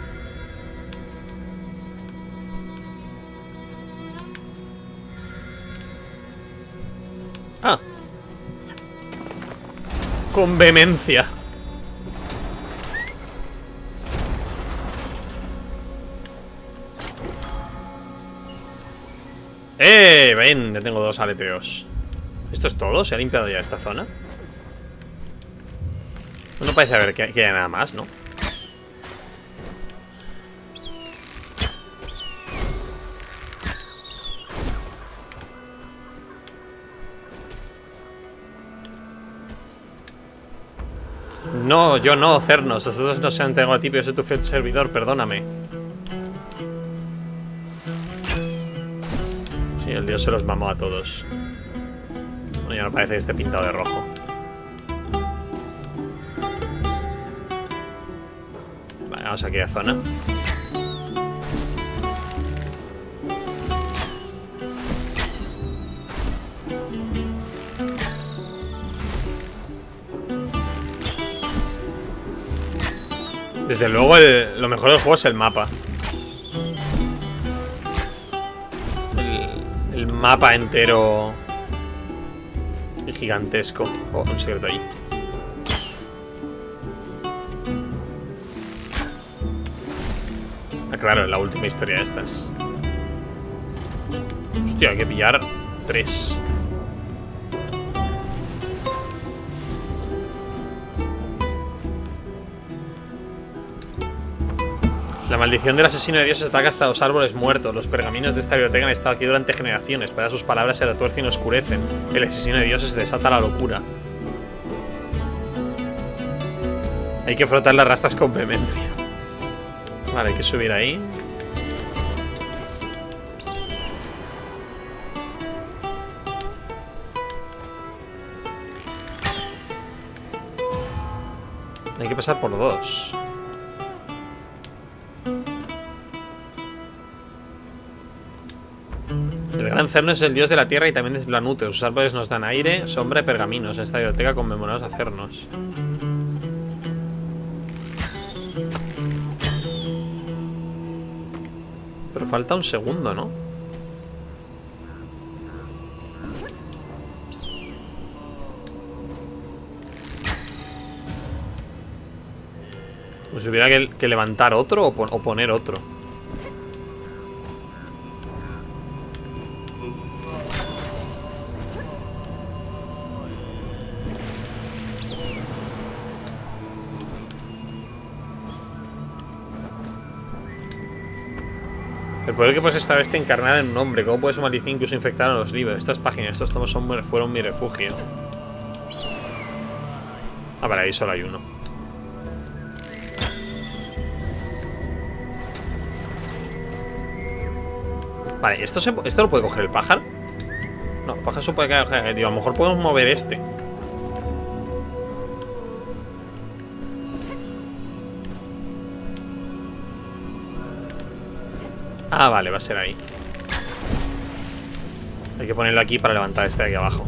Ah. Con vehemencia. Ven, ya tengo 2 aleteos. ¿Esto es todo? ¿Se ha limpiado ya esta zona? No parece haber que haya nada más, ¿no? No, yo no, Cernos. Nosotros no se han entregado a ti, pero yo soy tu fiel servidor, perdóname. Sí, el dios se los mamó a todos. No, ya no parece que esté pintado de rojo. Vale, vamos aquí a zona. Desde luego lo mejor del juego es el mapa. El mapa entero. Y gigantesco. Oh, un secreto ahí. Ah, claro, la última historia de estas. Hostia, hay que pillar 3. La maldición del asesino de dioses ataca hasta los árboles muertos. Los pergaminos de esta biblioteca han estado aquí durante generaciones. Para sus palabras se retuercen y oscurecen. El asesino de dioses desata la locura. Hay que frotar las rastas con vehemencia. Vale, hay que subir ahí. Hay que pasar por 2. El gran cerno es el dios de la tierra y también es la nute. Sus árboles nos dan aire, sombra y pergaminos. En esta biblioteca conmemoramos a cernos. Pero falta un segundo, ¿no? Pues hubiera que levantar otro o poner otro. El poder que posee esta bestia encarnada en un hombre. ¿Cómo puede su maldición incluso infectar a los libros? Estas páginas, estos tomos fueron mi refugio. Ah, vale, ahí solo hay uno. Vale, ¿esto lo puede coger el pájaro? No, el pájaro se puede coger. Digo, a lo mejor podemos mover este. Ah, vale, va a ser ahí. Hay que ponerlo aquí para levantar este de aquí abajo.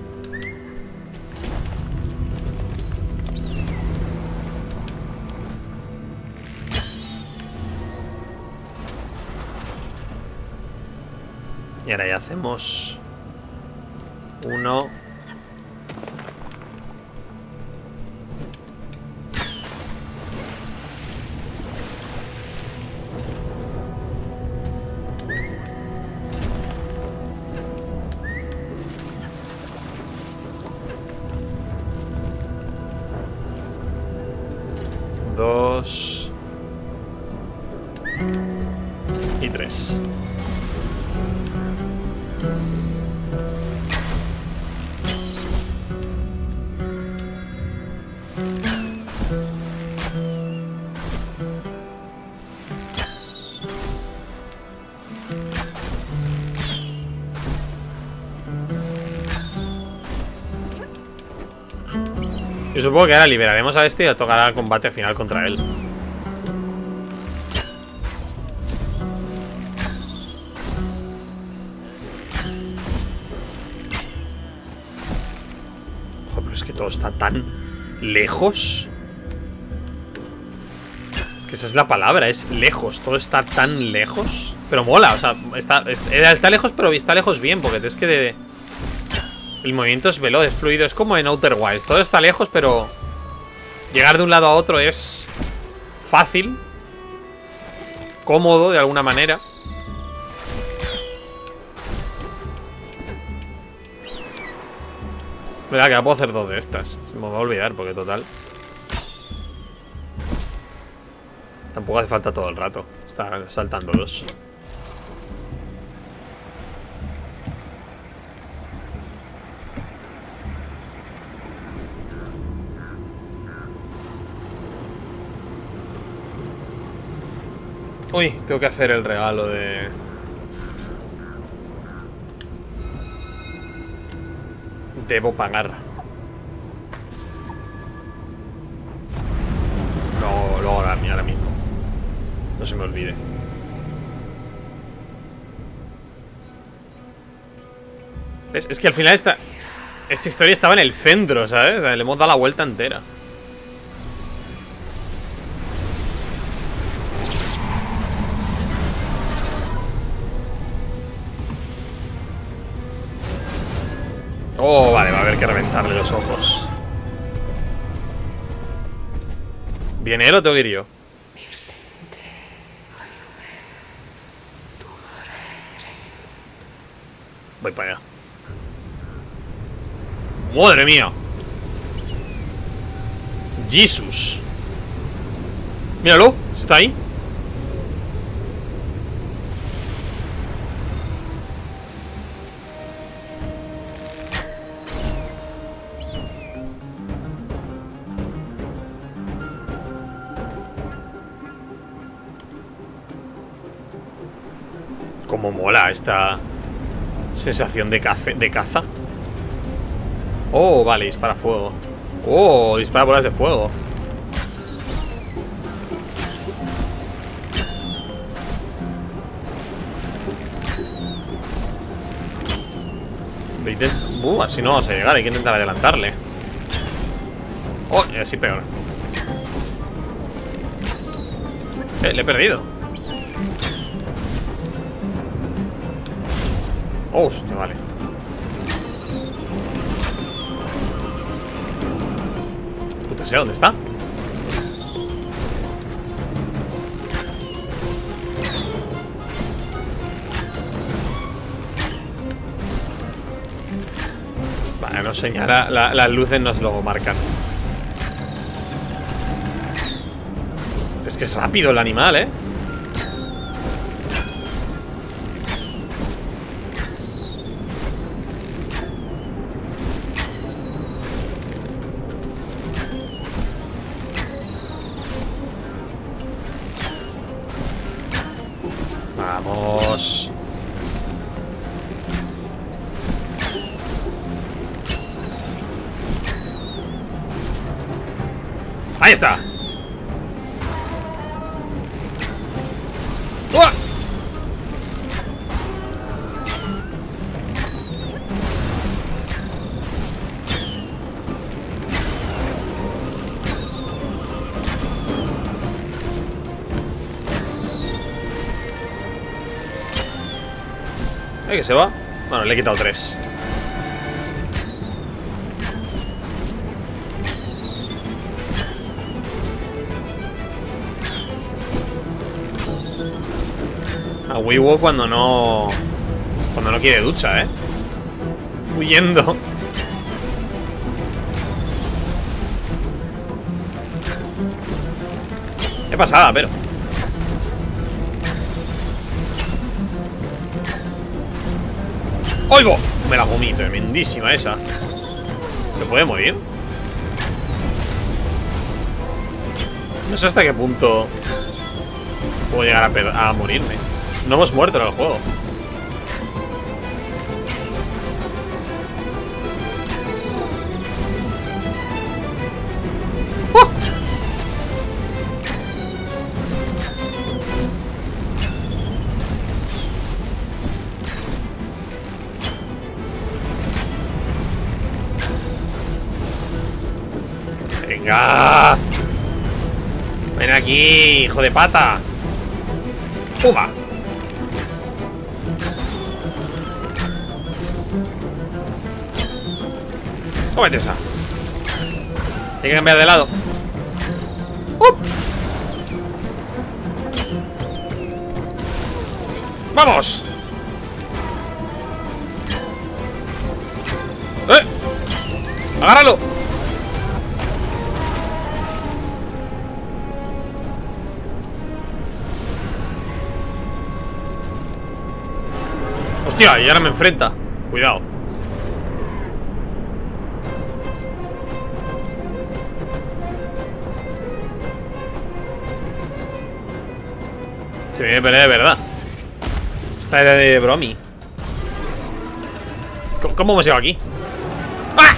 Y ahora ya hacemos 1. Dos. Y 3. Yo supongo que ahora liberaremos a este y tocará el combate final contra él. Joder, pero es que todo está tan lejos. Que esa es la palabra, es lejos. Todo está tan lejos. Pero mola, o sea, está lejos, pero está lejos bien, porque es que el movimiento es veloz, es fluido. Es como en Outer Wilds. Todo está lejos, pero llegar de un lado a otro es fácil, cómodo de alguna manera. Verdad que ya puedo hacer 2 de estas. Se me va a olvidar porque total tampoco hace falta todo el rato estar saltándolos. Uy, tengo que hacer el regalo de... Debo pagar. No, lo hago ahora mismo. No se me olvide. ¿Ves? Es que al final esta historia estaba en el centro, ¿sabes? O sea, le hemos dado la vuelta entera. Oh, vale, va a haber que reventarle los ojos. ¿Viene él o tengo que ir yo? Voy para allá. ¡Madre mía! ¡Jesús! Míralo, está ahí. Cómo mola esta sensación de caza. Oh, vale, dispara fuego. Oh, dispara bolas de fuego. Así no vamos a llegar, hay que intentar adelantarle. Oh, y así peor. Le he perdido. Hostia, vale. Puta sea, ¿dónde está? Vale, nos señala. Las luces nos lo marcan. Es que es rápido el animal, ¿eh? Vamos. Ahí está. ¡Uah! ¿Que se va? Bueno, le he quitado 3. A Weibo cuando no quiere ducha, ¿eh? Huyendo. Qué pasada, pero ¡oigo! Me la comí, tremendísima esa. ¿Se puede morir? No sé hasta qué punto puedo llegar a morirme. No hemos muerto en el juego. ¡Oh! ¡Venga! ¡Ven aquí, hijo de pata! ¡Pumba! Cómete esa. Hay que cambiar de lado. ¡Vamos! ¡Agárralo! ¡Hostia! Y ahora me enfrenta. Cuidado. Se viene pelea de verdad. Esta era de bromi. ¿Cómo hemos llegado aquí? ¡Ah!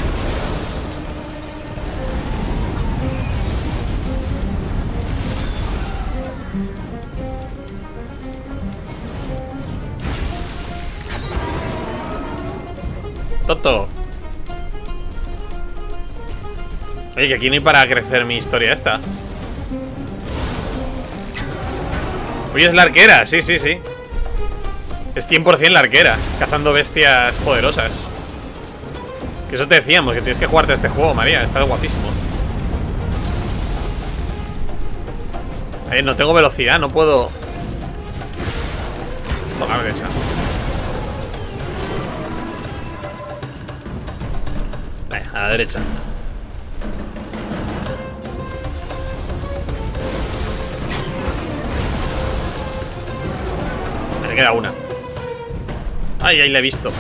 Toto. Oye, que aquí no hay para crecer mi historia esta. Oye, es la arquera, sí, sí, sí. Es 100% la arquera, cazando bestias poderosas. Que eso te decíamos, que tienes que jugarte a este juego, María. Está guapísimo. No tengo velocidad, no puedo. Toma la derecha. A la derecha. Me queda una. Ay, ahí la he visto.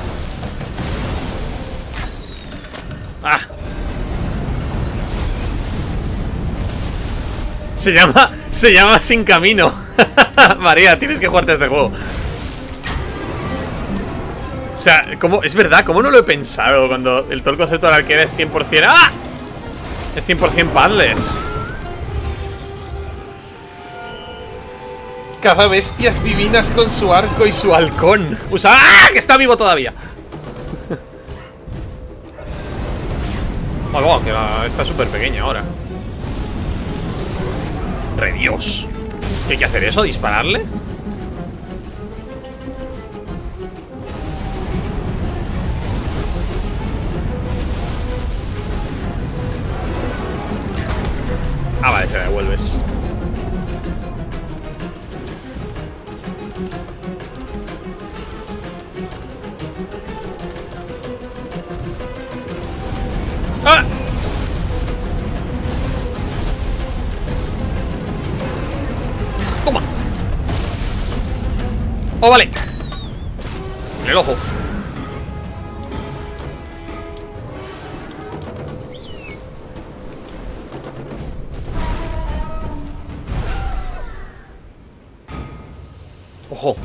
Ah. Se llama Sin Camino. María, tienes que jugarte a este juego. O sea, ¿cómo? Es verdad, ¿cómo no lo he pensado? Cuando todo el concepto de la arquera es 100%. ¡Ah! Es 100% puzzles. Caza bestias divinas con su arco y su halcón. ¡Ah! Que está vivo todavía. Oh, que está súper pequeña ahora. ¡Redios! ¿Qué hay que hacer eso? ¿Dispararle? Ah, vale, se la devuelves. ¡Ah! ¡Toma! ¡Oh, vale! En el ojo. Ojo.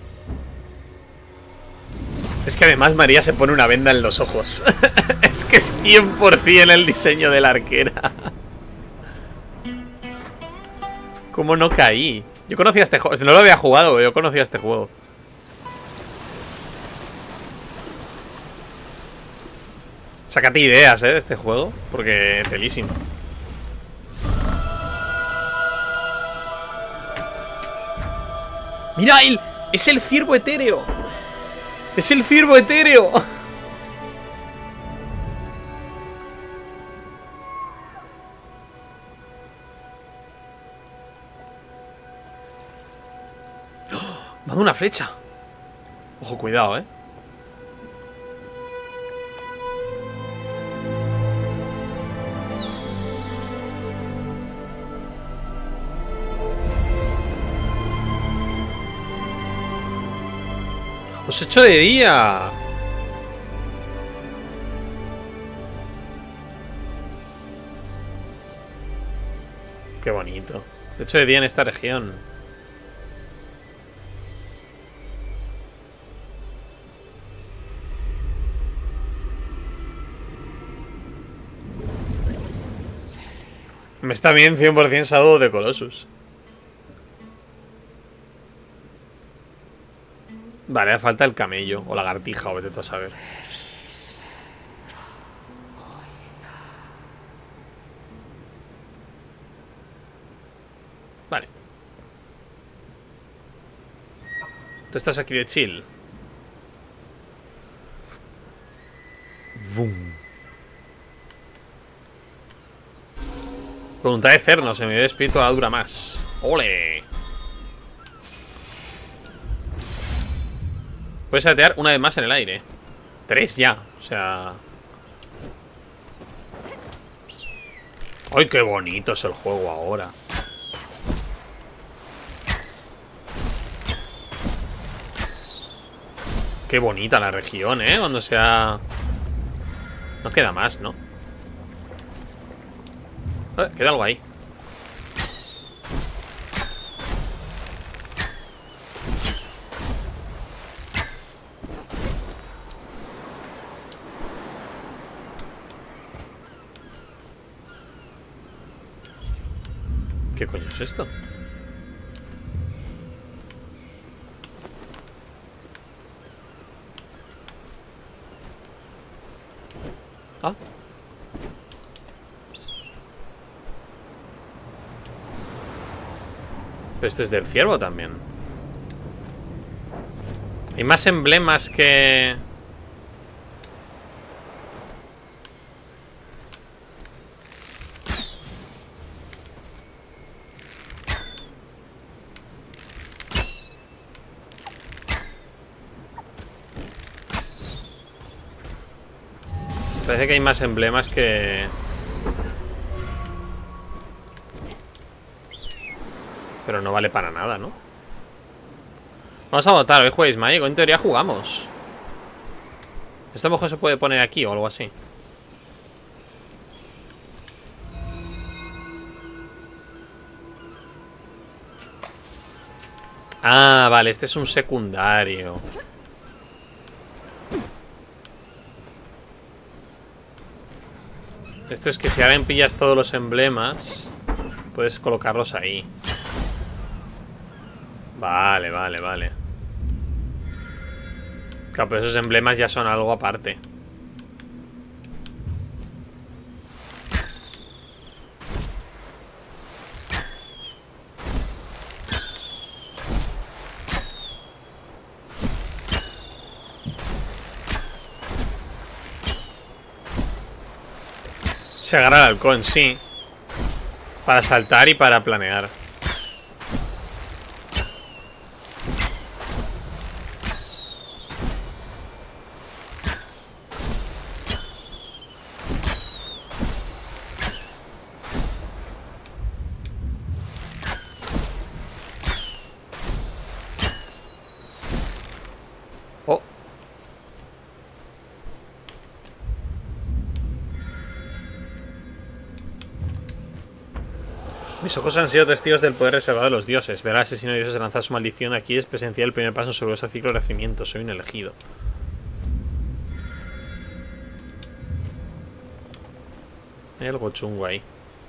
Es que además María se pone una venda en los ojos. Es que es 100% el diseño de la arquera. ¿Cómo no caí? Yo conocía este juego. No lo había jugado, yo conocía este juego. Sácate ideas, de este juego. Porque telísimo. ¡Mira! ¡Es el ciervo etéreo! ¡Es el ciervo etéreo! Me ha dado una flecha. Ojo, cuidado, Os he hecho de día. Qué bonito. Os he hecho de día en esta región. Me está bien 100% Shadow de Colossus. Vale, falta el camello o lagartija o vete tú a saber. Vale. Tú estás aquí de chill. Vum. Voluntad de cernos, en mi espíritu ahora dura más. ¡Ole! Puedes saltear una vez más en el aire. 3 ya, o sea... ¡Ay, qué bonito es el juego ahora! Qué bonita la región, cuando sea... No queda más, ¿no? Queda algo ahí. ¿Qué coño es esto? Ah. Pero este es del ciervo también. Hay más emblemas que... Parece que hay más emblemas que... Pero no vale para nada, ¿no? Vamos a votar, hoy jugáis Magic. En teoría jugamos. Esto a lo mejor se puede poner aquí o algo así. Ah, vale, este es un secundario. Esto es que si ahora pillas todos los emblemas, puedes colocarlos ahí. Vale, vale, vale. Claro, pero esos emblemas ya son algo aparte. Se agarra al halcón, sí. Para saltar y para planear. Oh. Mis ojos han sido testigos del poder reservado de los dioses. Ver al asesino de dioses lanzar su maldición aquí es presenciar el primer paso sobre ese ciclo de renacimiento. Soy un elegido. Hay algo chungo ahí.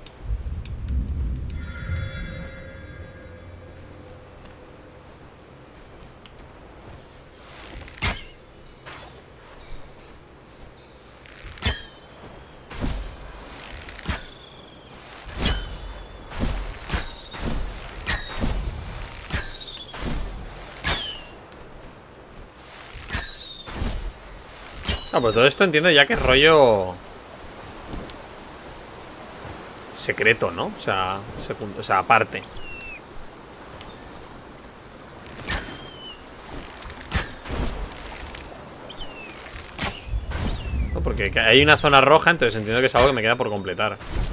Ah, pues todo esto entiendo ya que es rollo secreto, ¿no? O sea, aparte. No, porque hay una zona roja, entonces entiendo que es algo que me queda por completar.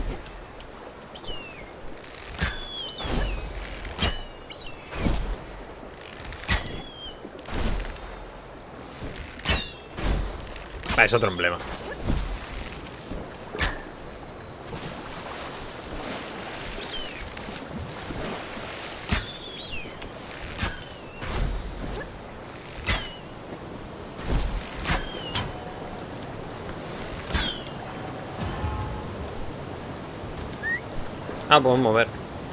Ah, es otro emblema. Ah, podemos mover.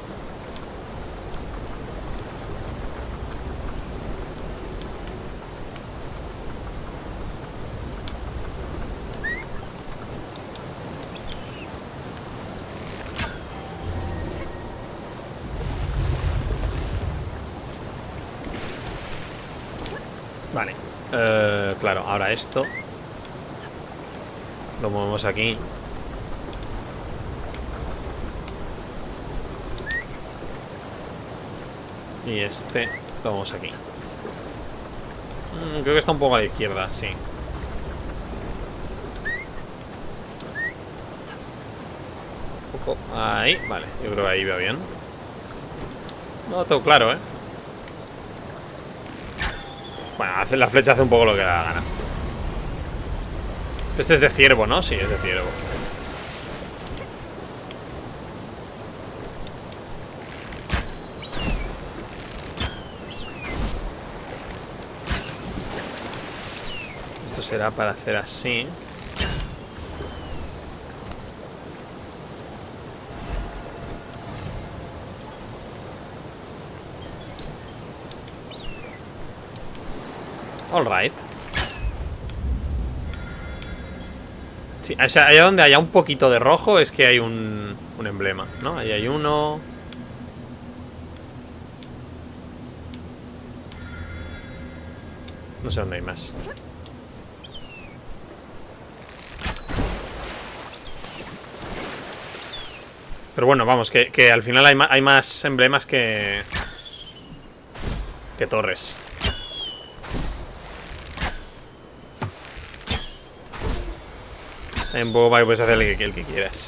Vale. Claro, ahora esto lo movemos aquí. Y este lo vamos aquí. Creo que está un poco a la izquierda, sí. Un poco ahí, vale. Yo creo que ahí va bien. No, todo claro, ¿eh? Bueno, la flecha hace un poco lo que da la gana. Este es de ciervo, ¿no? Sí, es de ciervo. Esto será para hacer así. All right. Sí, o sea, allá donde haya un poquito de rojo es que hay un emblema, ¿no? Ahí hay uno. No sé dónde hay más. Pero bueno, vamos, que al final hay más emblemas que torres. En Boba puedes hacer el que quieras.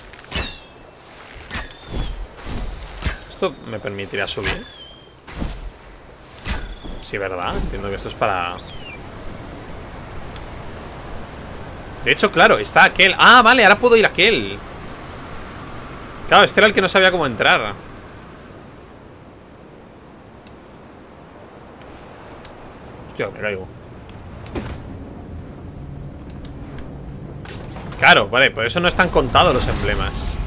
Esto me permitirá subir. Sí, ¿verdad? Entiendo que esto es para... De hecho, claro, está aquel. Ah, vale, ahora puedo ir a aquel. Claro, este era el que no sabía cómo entrar. Hostia, me caigo. Claro, vale, por eso no están contados los emblemas.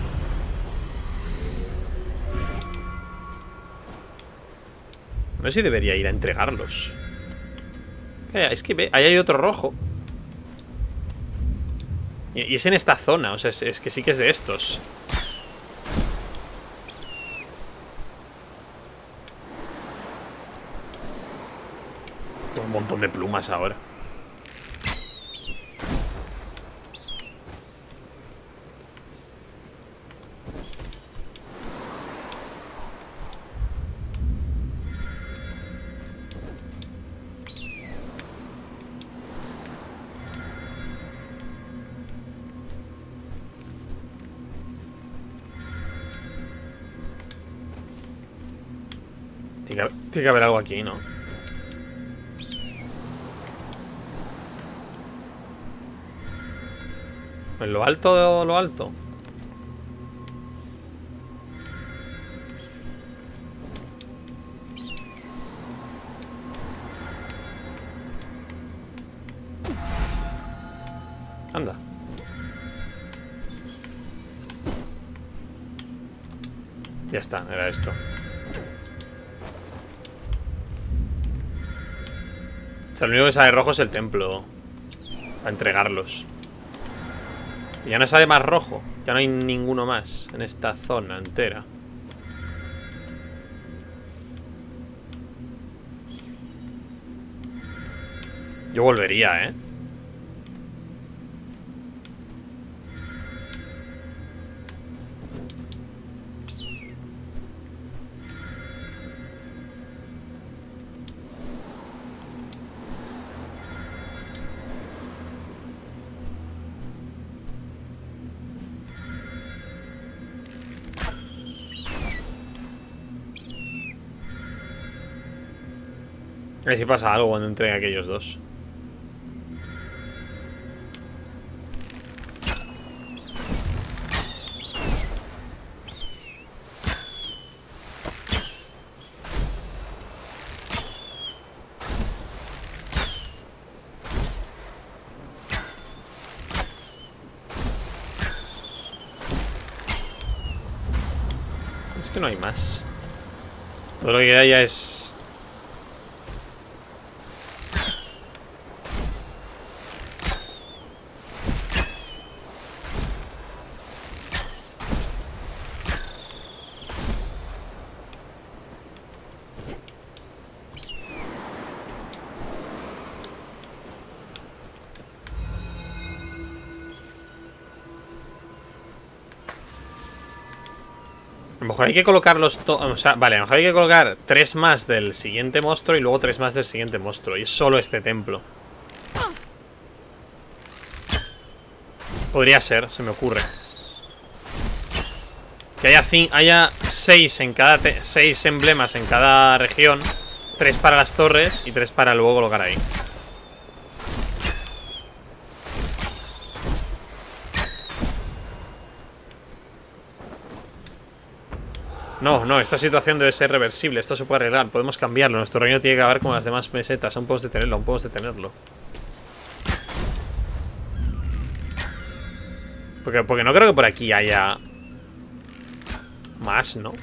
No sé si debería ir a entregarlos. Es que ahí hay otro rojo. Y es en esta zona, o sea, es que sí que es de estos. Tengo un montón de plumas ahora. Tiene que haber algo aquí, ¿no? ¿En lo alto de lo alto? Anda. Ya está, era esto. O sea, lo único que sale rojo es el templo. Para entregarlos. Y ya no sale más rojo. Ya no hay ninguno más en esta zona entera. Yo volvería, ¿eh? A ver si pasa algo cuando entren aquellos dos. Es que no hay más. Todo lo que queda ya es... A lo mejor hay que colocarlos todos. O sea, vale, a lo mejor hay que colocar 3 más del siguiente monstruo y luego 3 más del siguiente monstruo. Y es solo este templo. Podría ser, se me ocurre. Que haya 6 en cada 6 emblemas en cada región. 3 para las torres y 3 para luego colocar ahí. No, esta situación debe ser reversible. Esto se puede arreglar, podemos cambiarlo. Nuestro reino tiene que acabar como las demás mesetas. Aún podemos detenerlo, aún podemos detenerlo. Porque no creo que por aquí haya más, ¿no?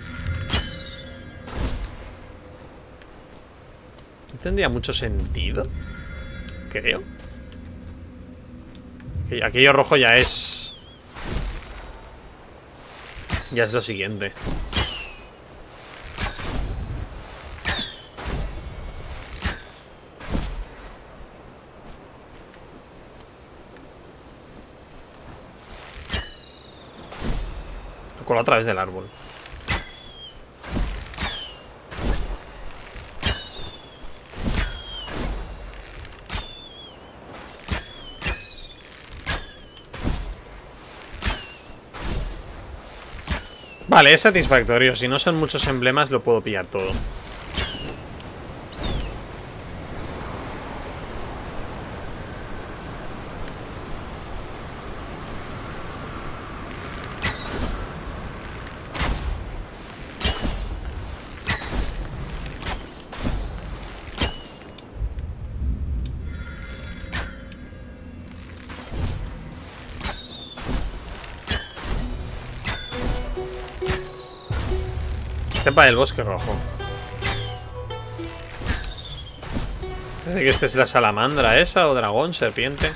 ¿No tendría mucho sentido? Creo. Aquello rojo ya es... Ya es lo siguiente. Lo a través del árbol. Vale, es satisfactorio. Si no son muchos emblemas, lo puedo pillar todo. Cepa del bosque rojo. Parece que este es la salamandra esa, o dragón, serpiente.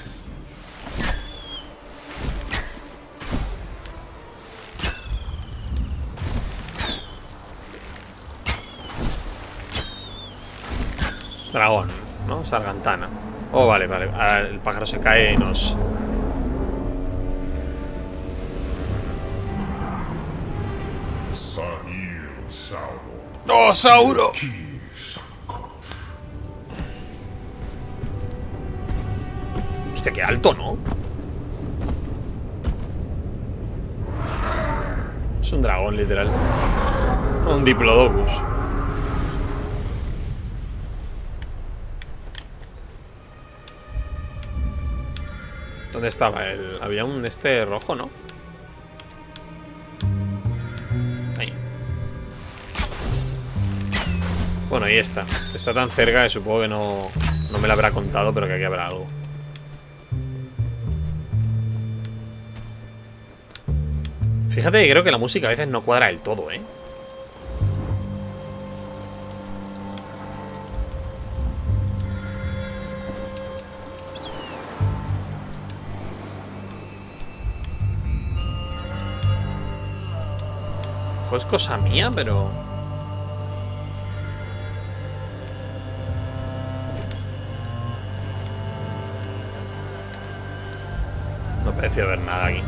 Dragón, ¿no? Sargantana. Oh, vale. Ahora el pájaro se cae y nos... ¡Oh, Sauro! Hostia, qué alto, ¿no? Es un dragón, literal. Un Diplodocus. ¿Dónde estaba él? Había un rojo, ¿no? Ahí. Bueno, ahí está. Está tan cerca que supongo que no me lo habrá contado, pero que aquí habrá algo. Fíjate que creo que la música a veces no cuadra del todo, ¿eh? Ojo, es cosa mía, pero... no parece haber nada aquí.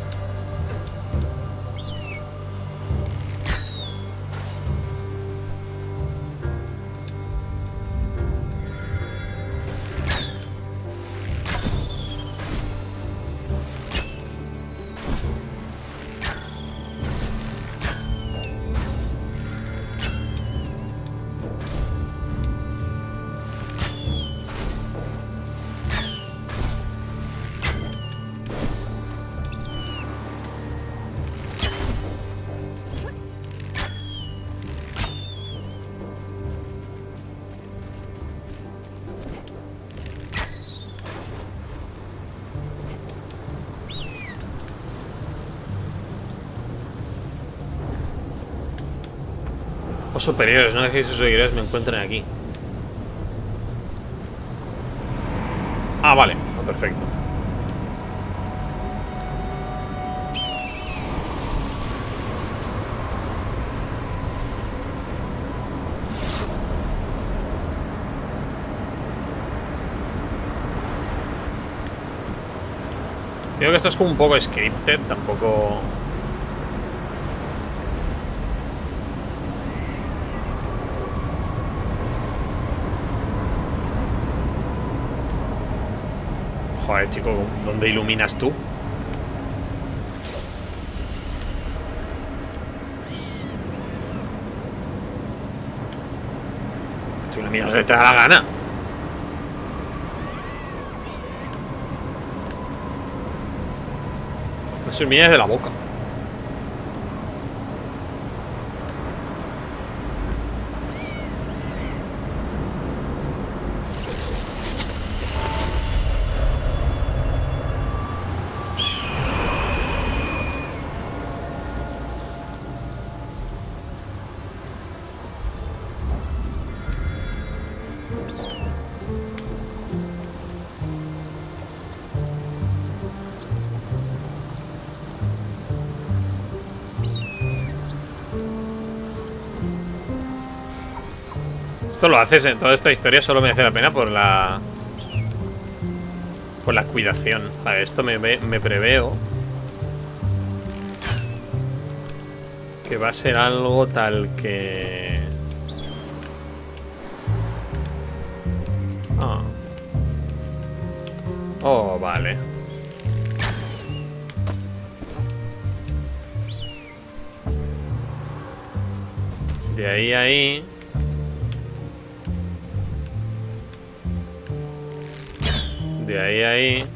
O superiores, no dejéis que sus seguidores me encuentren aquí. Ah, vale, perfecto. Creo que esto es como un poco scripted, tampoco... Joder, chico, ¿dónde iluminas tú? Tú iluminas donde te da la gana. No iluminas de la boca. Esto lo haces en toda esta historia, solo merece la pena por la cuidación. Vale, esto me preveo que va a ser algo tal que... Ah. Oh, vale. De ahí a ahí... de ahí a ahí...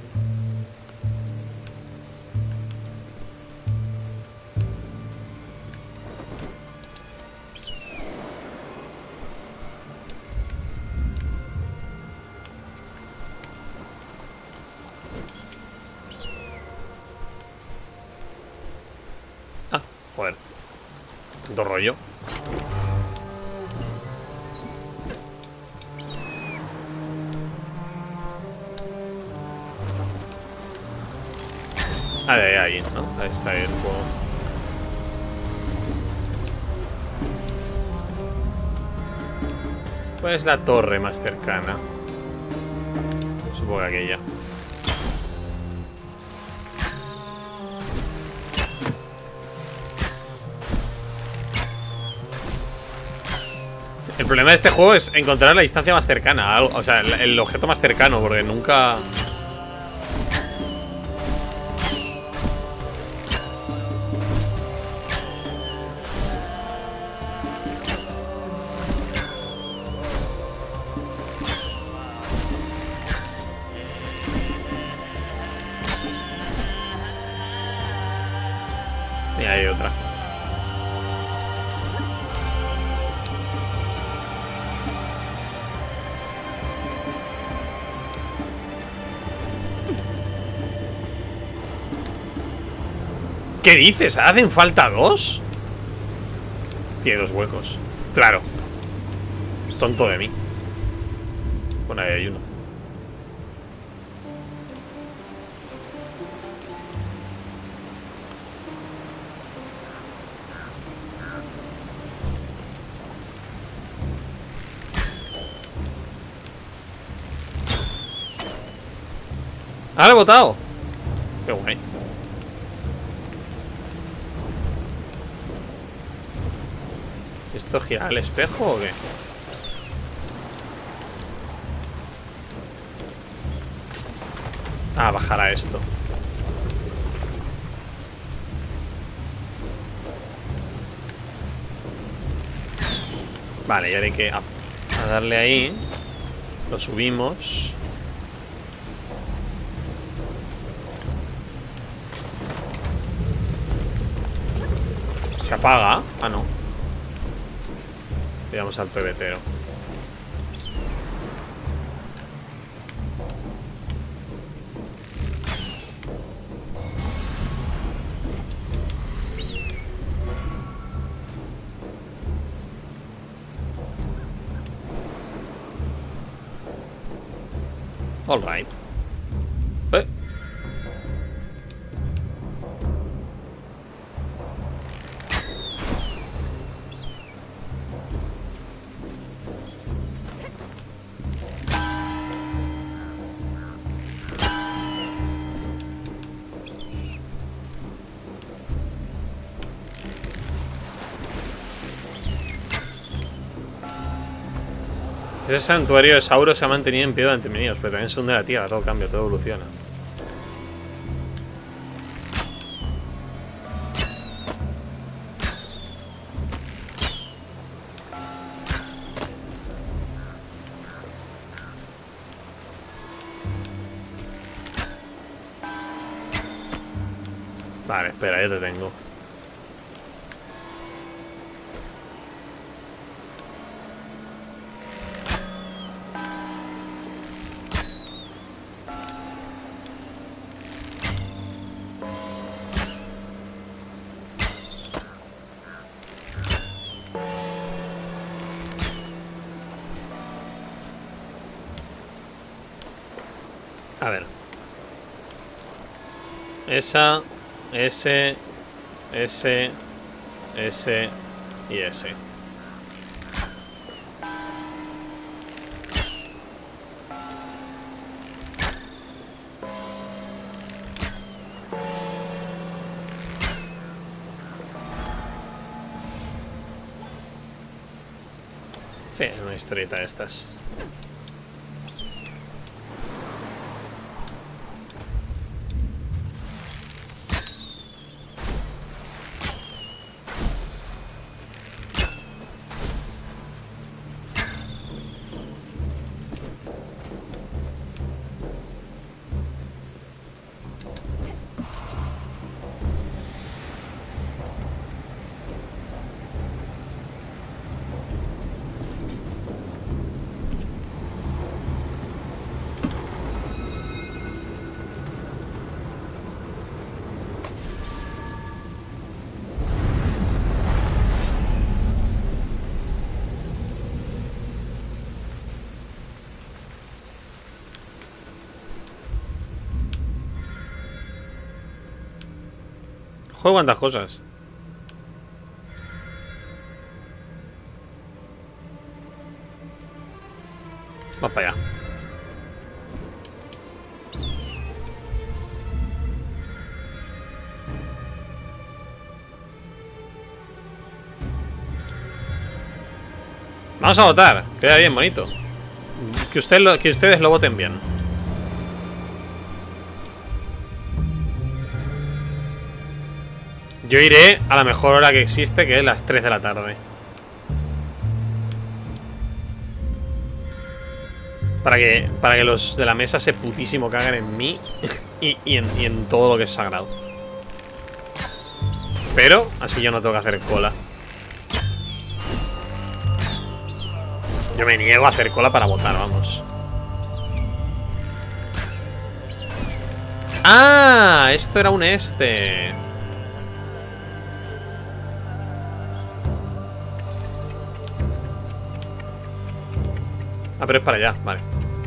Ah, joder. Tanto rollo. Ah, de ahí, ¿no? Ahí está el juego. ¿Cuál es la torre más cercana? Supongo que aquella. El problema de este juego es encontrar la distancia más cercana, o sea, el objeto más cercano, porque nunca... Ahí hay otra. ¿Qué dices? ¿Hacen falta dos? Tiene dos huecos. Claro. Tonto de mí. Bueno, ahí hay uno. ¡Ah, lo he botado! ¡Qué guay! ¿Esto gira el espejo o qué? Ah, bajará esto. Vale, y ahora hay que a darle ahí. Lo subimos. Se apaga. Ah, no. Vamos al pebetero. All right. Ese santuario de Sauros se ha mantenido en pie durante milenios, pero también se hunde la tierra, todo cambia, todo evoluciona. Vale, espera, ya te tengo. A ver. Esa, ese y ese. Sí, una historieta de estas. Joder, cuántas cosas. Vamos para allá. Vamos a votar. Queda bien, bonito. Que ustedes lo voten bien. Yo iré a la mejor hora que existe, que es las 3 de la tarde. Para que los de la mesa se putísimo caguen en mí y en todo lo que es sagrado. espero, así yo no tengo que hacer cola. Yo me niego a hacer cola para votar, vamos. ¡Ah! Esto era un este. Ah, pero es para allá, vale.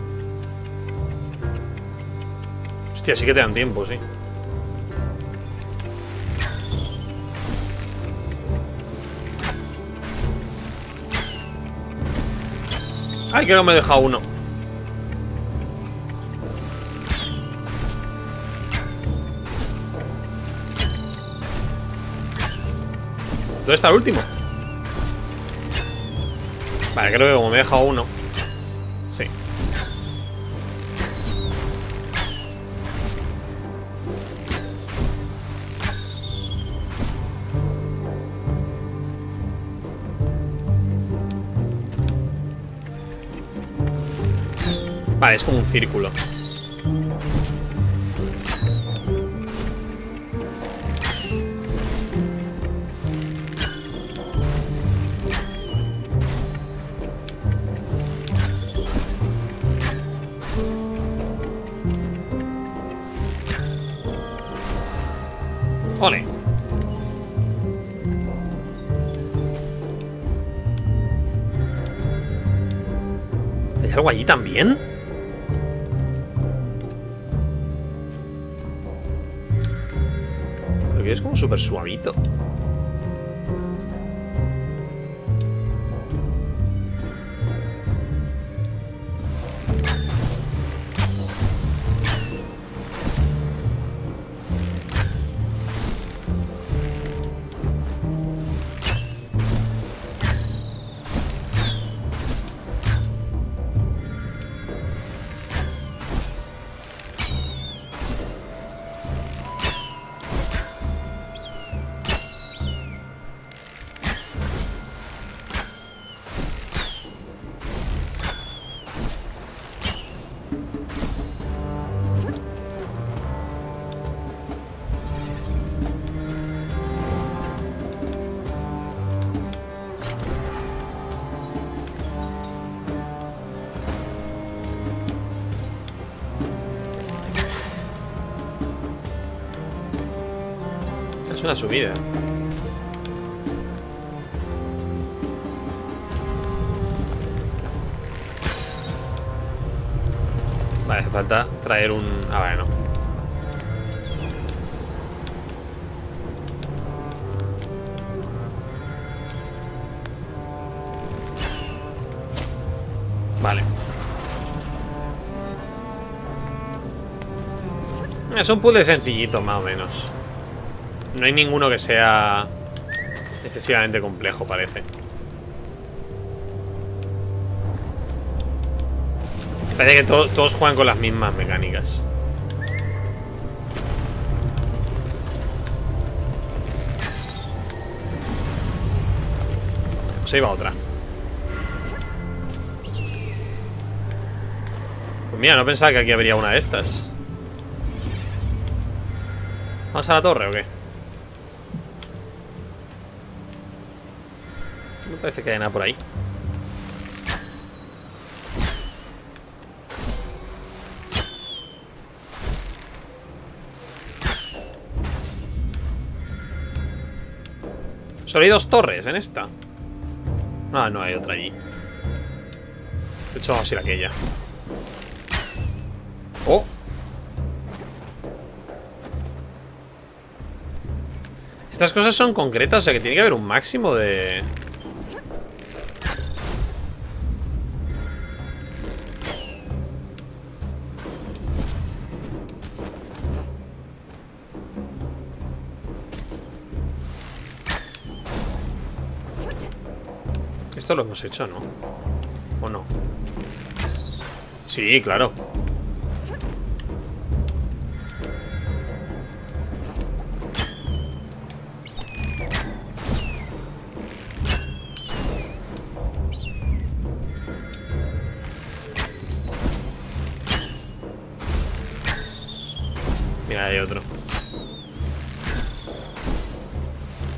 Hostia, sí que te dan tiempo, sí. Ay, que no me he dejado uno. ¿Dónde está el último? Vale, creo que como me he dejado uno. Sí. Vale, es como un círculo. Ole. ¿Hay algo allí también? Pero que es como súper suavito. Es una subida. Vale, hace falta traer un... Ah, vale, no. Vale. Es un puzzle sencillito, más o menos. No hay ninguno que sea excesivamente complejo, parece. Parece que todos juegan con las mismas mecánicas. Pues ahí va otra. Pues mira, no pensaba que aquí habría una de estas. ¿Vamos a la torre o qué? No parece que haya nada por ahí. Solo hay dos torres en esta. Ah, no, hay otra allí. De hecho, vamos a ir a aquella. Oh. Estas cosas son concretas, o sea que tiene que haber un máximo de... Esto lo hemos hecho, ¿no? ¿O no? Sí, claro. Mira, hay otro.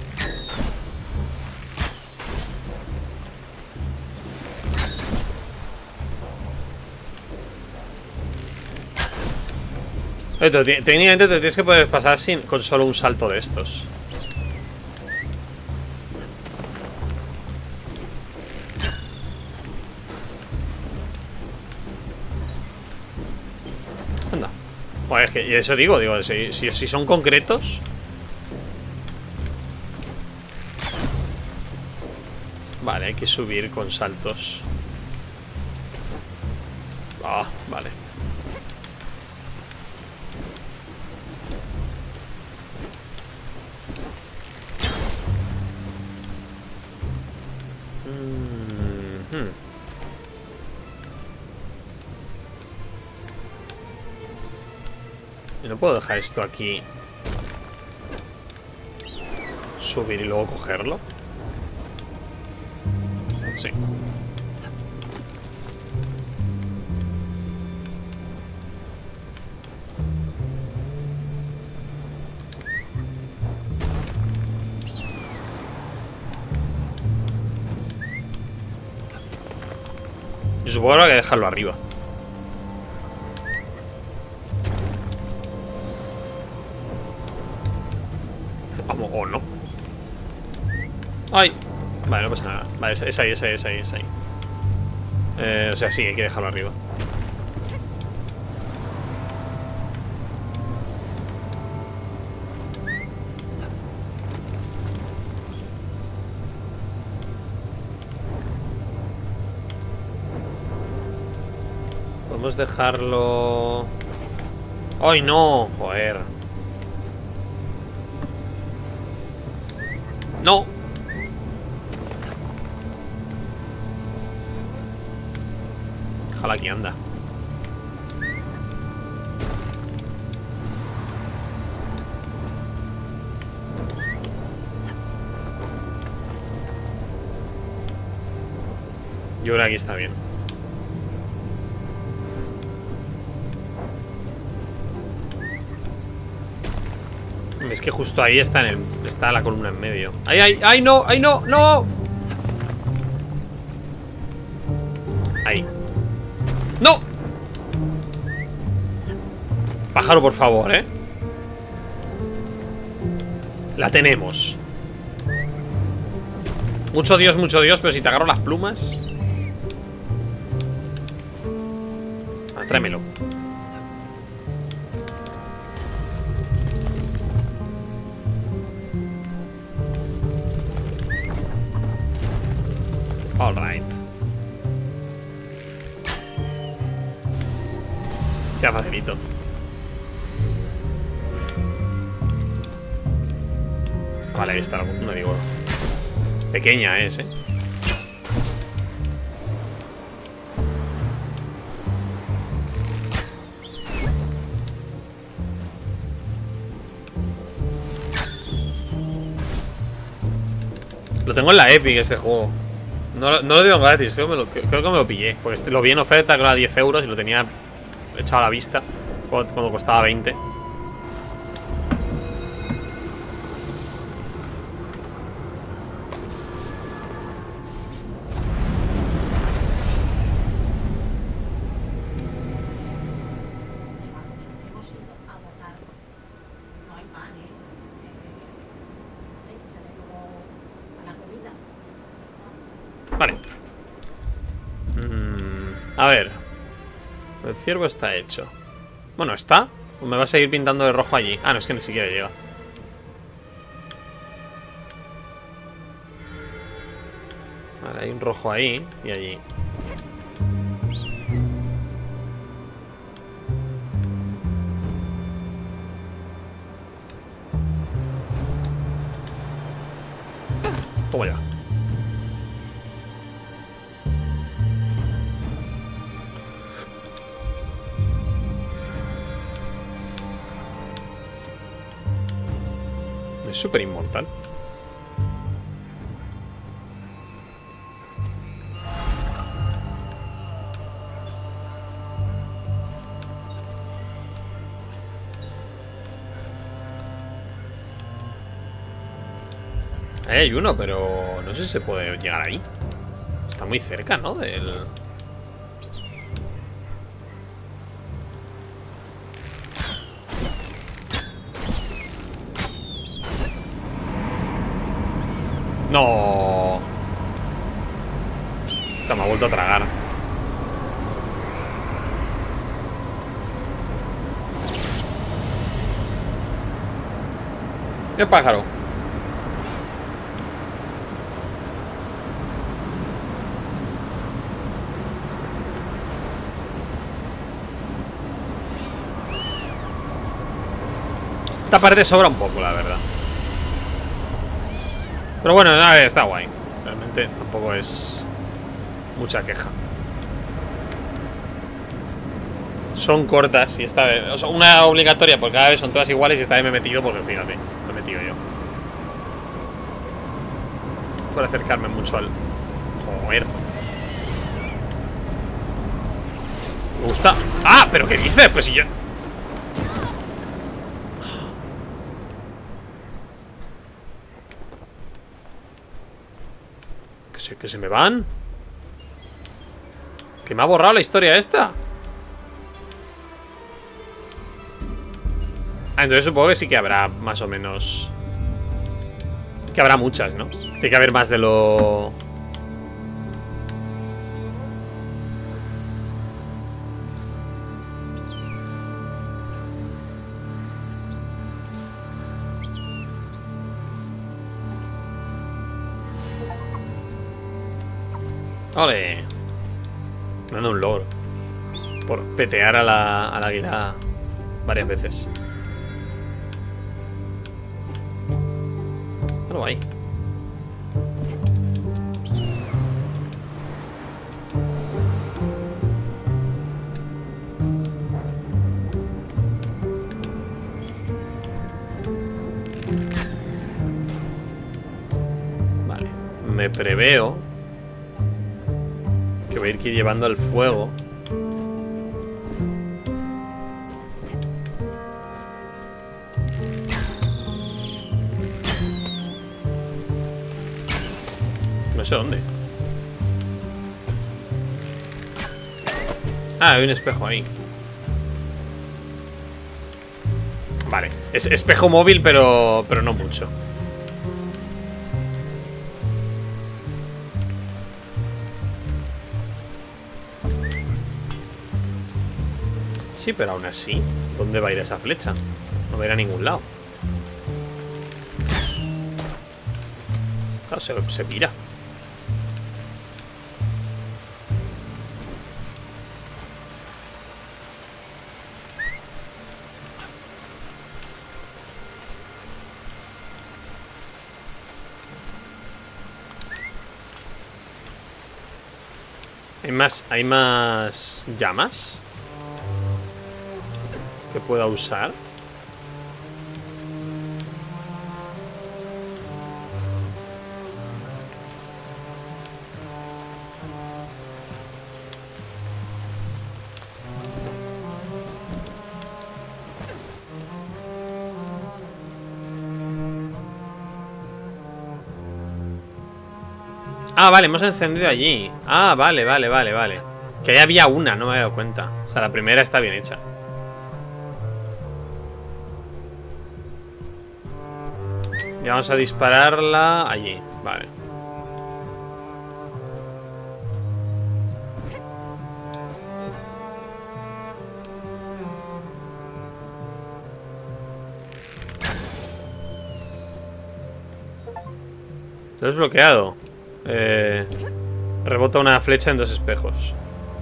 Técnicamente te tienes que poder pasar con solo un salto de estos. Anda. Pues es que eso digo, si son concretos. Vale, hay que subir con saltos. Ah, vale. Y no puedo dejar esto aquí. Subir y luego cogerlo. Sí. Yo supongo que hay que dejarlo arriba. Vamos, o no. ¡Ay! Vale, no pasa nada. Vale, es ahí. O sea, sí, hay que dejarlo arriba. Podemos dejarlo... ¡Ay, no! Joder. ¡No! Déjala aquí, anda. Yo creo que aquí está bien. Es que justo ahí está está la columna en medio. ¡Ay, ay! ¡Ay, no! ¡Ay, no! ¡No! Ahí. ¡No! Pájaro, por favor, ¿eh? La tenemos. Mucho Dios, pero si te agarro las plumas... Ah, tráemelo. All right. Ya facilito. Vale, ahí está la columna, digo. Pequeña es, ¿eh? Lo tengo en la Epic este juego. No lo digo gratis, creo que me lo pillé. Porque lo vi en oferta, que era 10 euros y lo tenía echado a la vista cuando costaba 20. Vale. A ver. El ciervo está hecho. Bueno, ¿está? ¿O me va a seguir pintando de rojo allí? Ah, no, es que ni siquiera llega. Vale, hay un rojo ahí y allí. Toma ya. Es súper inmortal. Ahí hay uno, pero no sé si se puede llegar ahí. Está muy cerca, ¿no? Del... No. Esta me ha vuelto a tragar. ¿Qué pájaro? Esta parte sobra un poco, la verdad. Pero bueno, está guay. Realmente tampoco es mucha queja. Son cortas y esta vez, o sea, una obligatoria porque cada vez son todas iguales y esta vez me he metido porque fíjate, me he metido yo. Por acercarme mucho al... Joder. Me gusta. ¡Ah! ¿Pero qué dices? Pues si yo... Que se me van. Que me ha borrado la historia esta. Ah, entonces supongo que sí que habrá más o menos. Que habrá muchas, ¿no? Tiene que haber más de lo... ¡Ole! Me han dado un logro por petear a la águila varias veces. Míralo ahí. Vale. Me preveo que voy a ir aquí llevando el fuego. No sé dónde. Ah, hay un espejo ahí. Vale, es espejo móvil, pero no mucho. Sí, pero aún así, ¿dónde va a ir esa flecha? No va a ir a ningún lado. Claro, se pira. ¿Hay más llamas que pueda usar? Ah, vale, hemos encendido allí. Ah, vale. Que ahí había una, no me había dado cuenta. O sea, la primera está bien hecha. Y vamos a dispararla allí. Vale. Lo he desbloqueado. Rebota una flecha en dos espejos.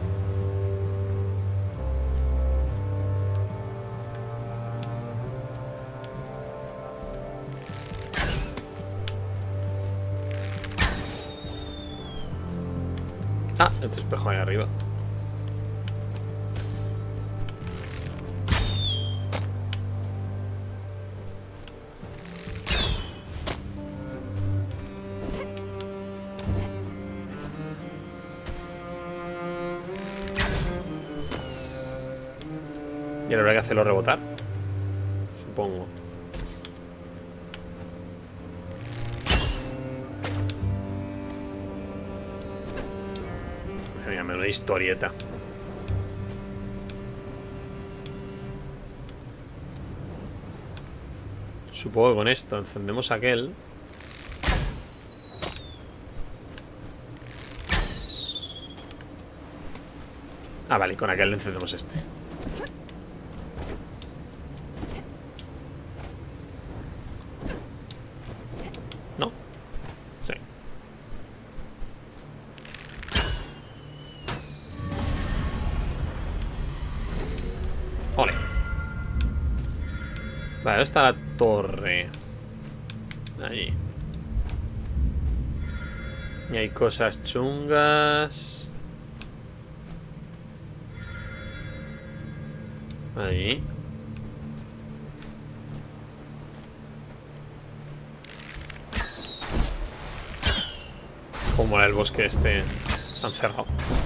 Ah, otro espejo ahí arriba. Y ahora habrá que hacerlo rebotar, supongo. Mira, menuda historieta. Supongo que con esto encendemos aquel. Ah, vale, con aquel le encendemos este. ¿No? Sí. Ole. Vale, ¿dónde está la torre? Allí. Y hay cosas chungas. Allí. Como era el bosque este tan cerrado.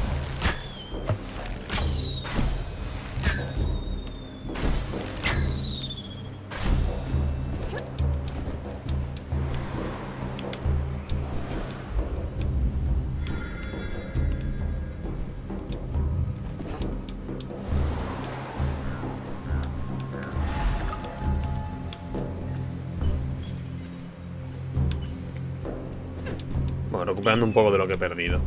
Bueno, recuperando un poco de lo que he perdido.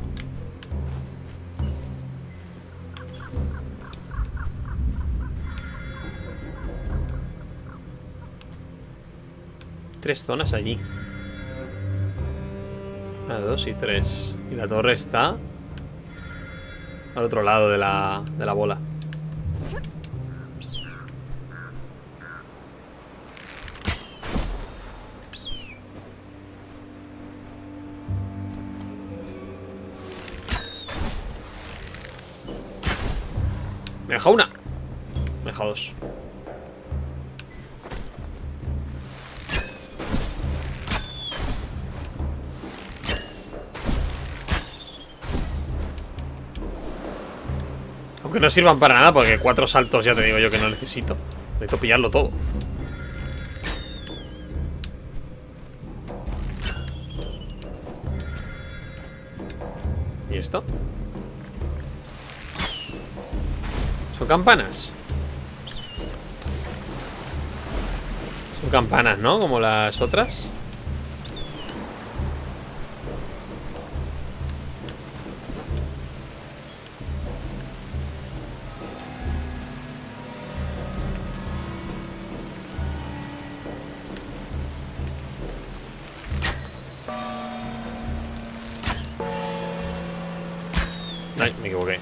Tres zonas allí. 1, 2 y 3. Y la torre está al otro lado de la bola. Me deja una. Me deja dos. Aunque no sirvan para nada, porque 4 saltos ya te digo yo que no necesito. Necesito pillarlo todo. ¿Y esto? ¿Son campanas? Son campanas, ¿no? Como las otras. Ay, me equivoqué.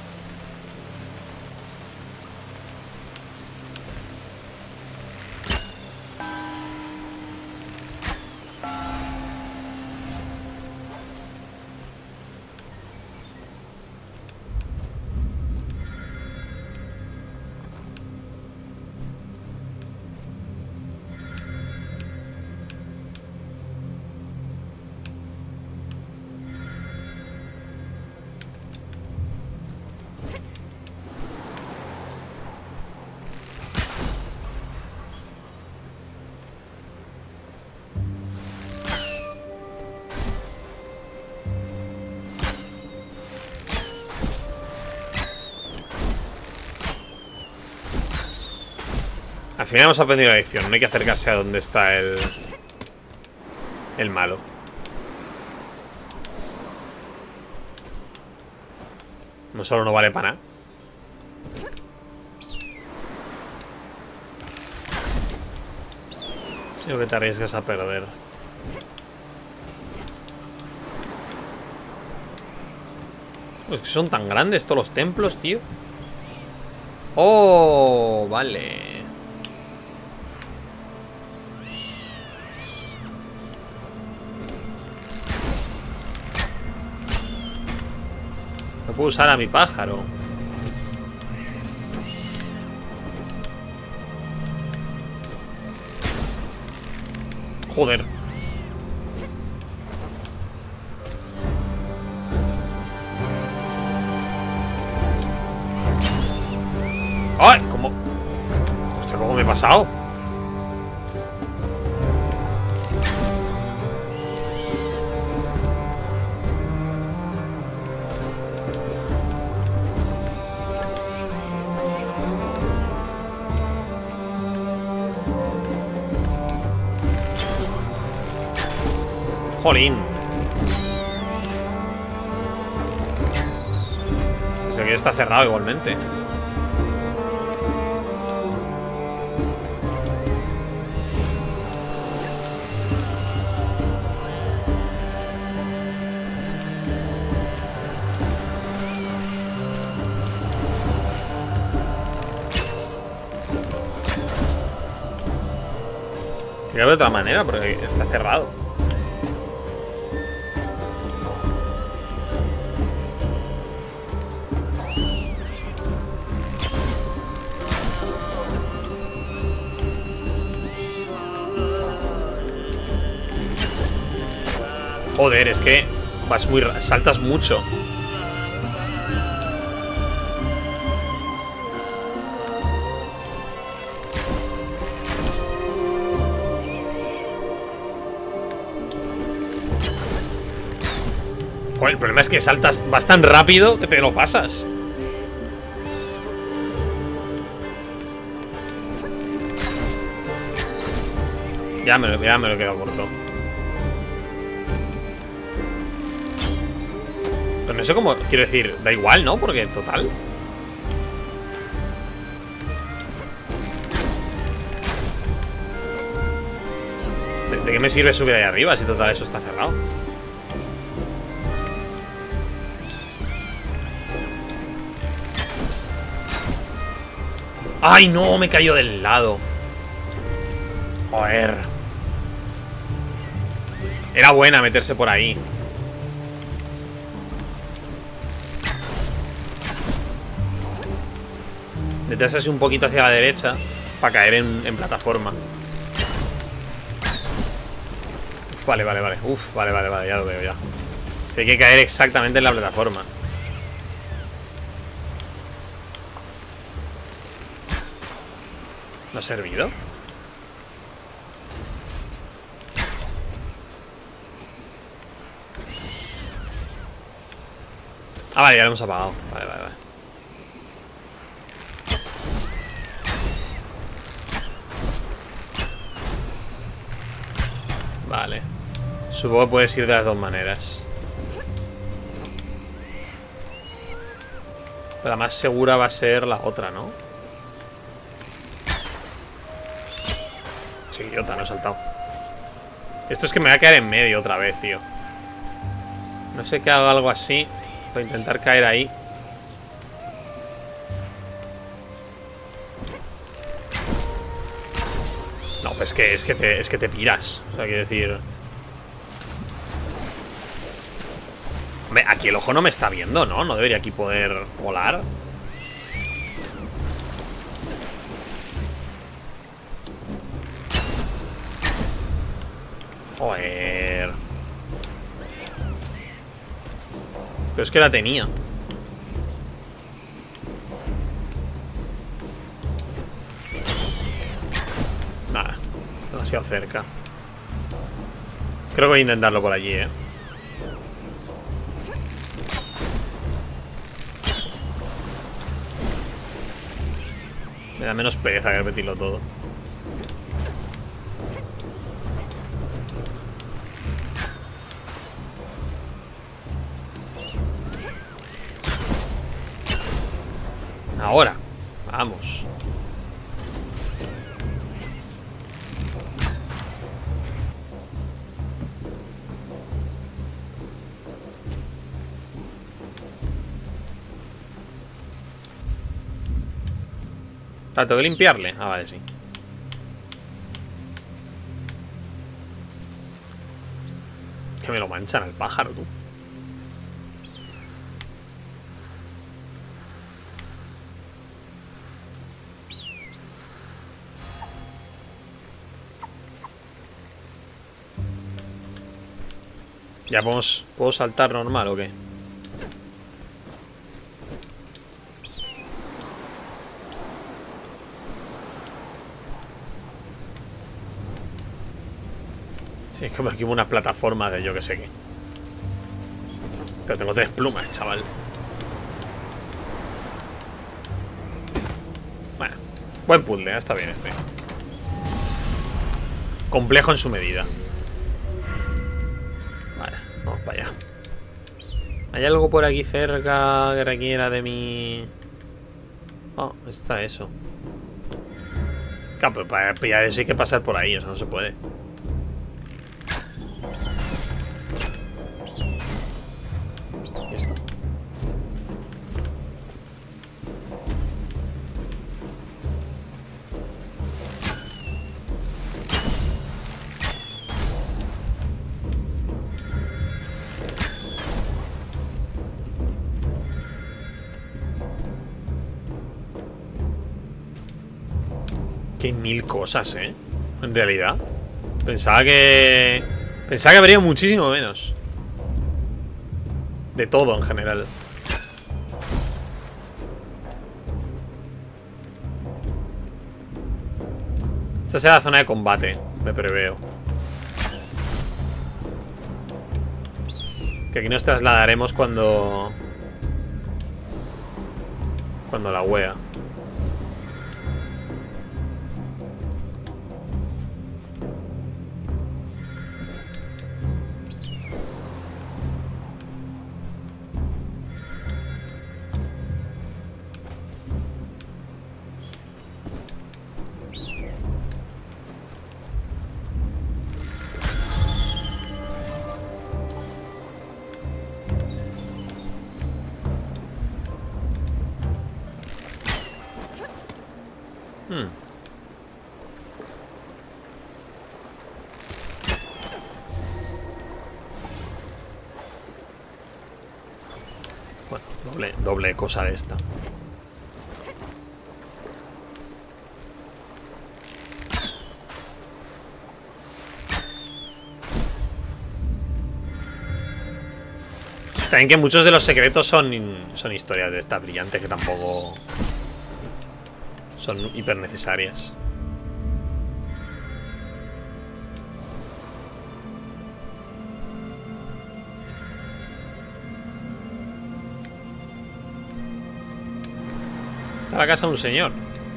Al final hemos aprendido la lección. No hay que acercarse a donde está el malo. No solo no vale para nada. Sino que te arriesgas a perder. Es que son tan grandes todos los templos, tío. Oh, vale. No puedo usar a mi pájaro. Joder. ¡Ay! ¿Cómo? Hostia, ¿cómo me he pasado? Jolín. Pues aquí está cerrado igualmente. Tiene que haber otra manera porque está cerrado. Joder, es que vas muy... saltas mucho. Joder, el problema es que vas tan rápido que te lo pasas. Ya me lo he quedado corto. Pero no sé cómo... Quiero decir, da igual, ¿no? Porque total... ¿De qué me sirve subir ahí arriba si total eso está cerrado? ¡Ay, no! Me cayó del lado. Joder. Era buena meterse por ahí. Meterse así un poquito hacia la derecha para caer en plataforma. Uf, vale. Uf, vale, ya lo veo ya. Hay que caer exactamente en la plataforma. ¿No ha servido? Ah, vale, ya lo hemos apagado. Vale. Vale. Supongo que puedes ir de las dos maneras. Pero la más segura va a ser la otra, ¿no? Sí, idiota, no he saltado. Esto es que me voy a caer en medio otra vez, tío. No sé que haga algo así para intentar caer ahí. No, pues es que te piras. O sea, quiero decir... Hombre, aquí el ojo no me está viendo, ¿no? No debería aquí poder volar. Joder. Pero es que la tenía. Nada, demasiado cerca. Creo que voy a intentarlo por allí, Me da menos pereza que repetirlo todo. Ahora, vamos. ¿Tengo que limpiarle? Ah, vale, sí. Que me lo manchan al pájaro, tú. ¿Ya puedo saltar normal o qué? Sí, es como aquí hubo una plataforma de yo que sé qué. Pero tengo 3 plumas, chaval. Bueno, buen puzzle, está bien este. Complejo en su medida. Vale, vamos para allá. ¿Hay algo por aquí cerca que requiera de mi...? Oh, está eso. Claro, pero para pillar eso hay que pasar por ahí, eso no se puede. ¿Y esto? Que hay 1000 cosas, ¿eh? En realidad. Pensaba que habría muchísimo menos. De todo en general. Esta será la zona de combate, me preveo. Que aquí nos trasladaremos cuando la wea. Bueno, doble cosa de esta. También que muchos de los secretos son historias de estas brillantes que tampoco son hiper necesarias. Está la casa de un señor.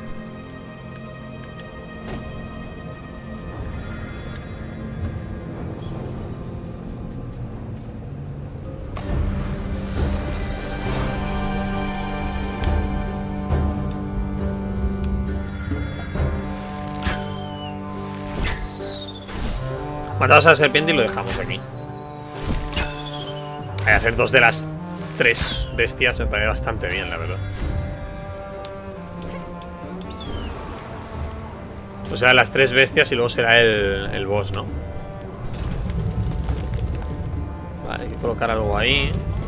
Matamos a la serpiente y lo dejamos aquí. Hacer 2 de las 3 bestias me parece bastante bien, la verdad. O sea, las 3 bestias y luego será el boss, ¿no? Vale, hay que colocar algo ahí.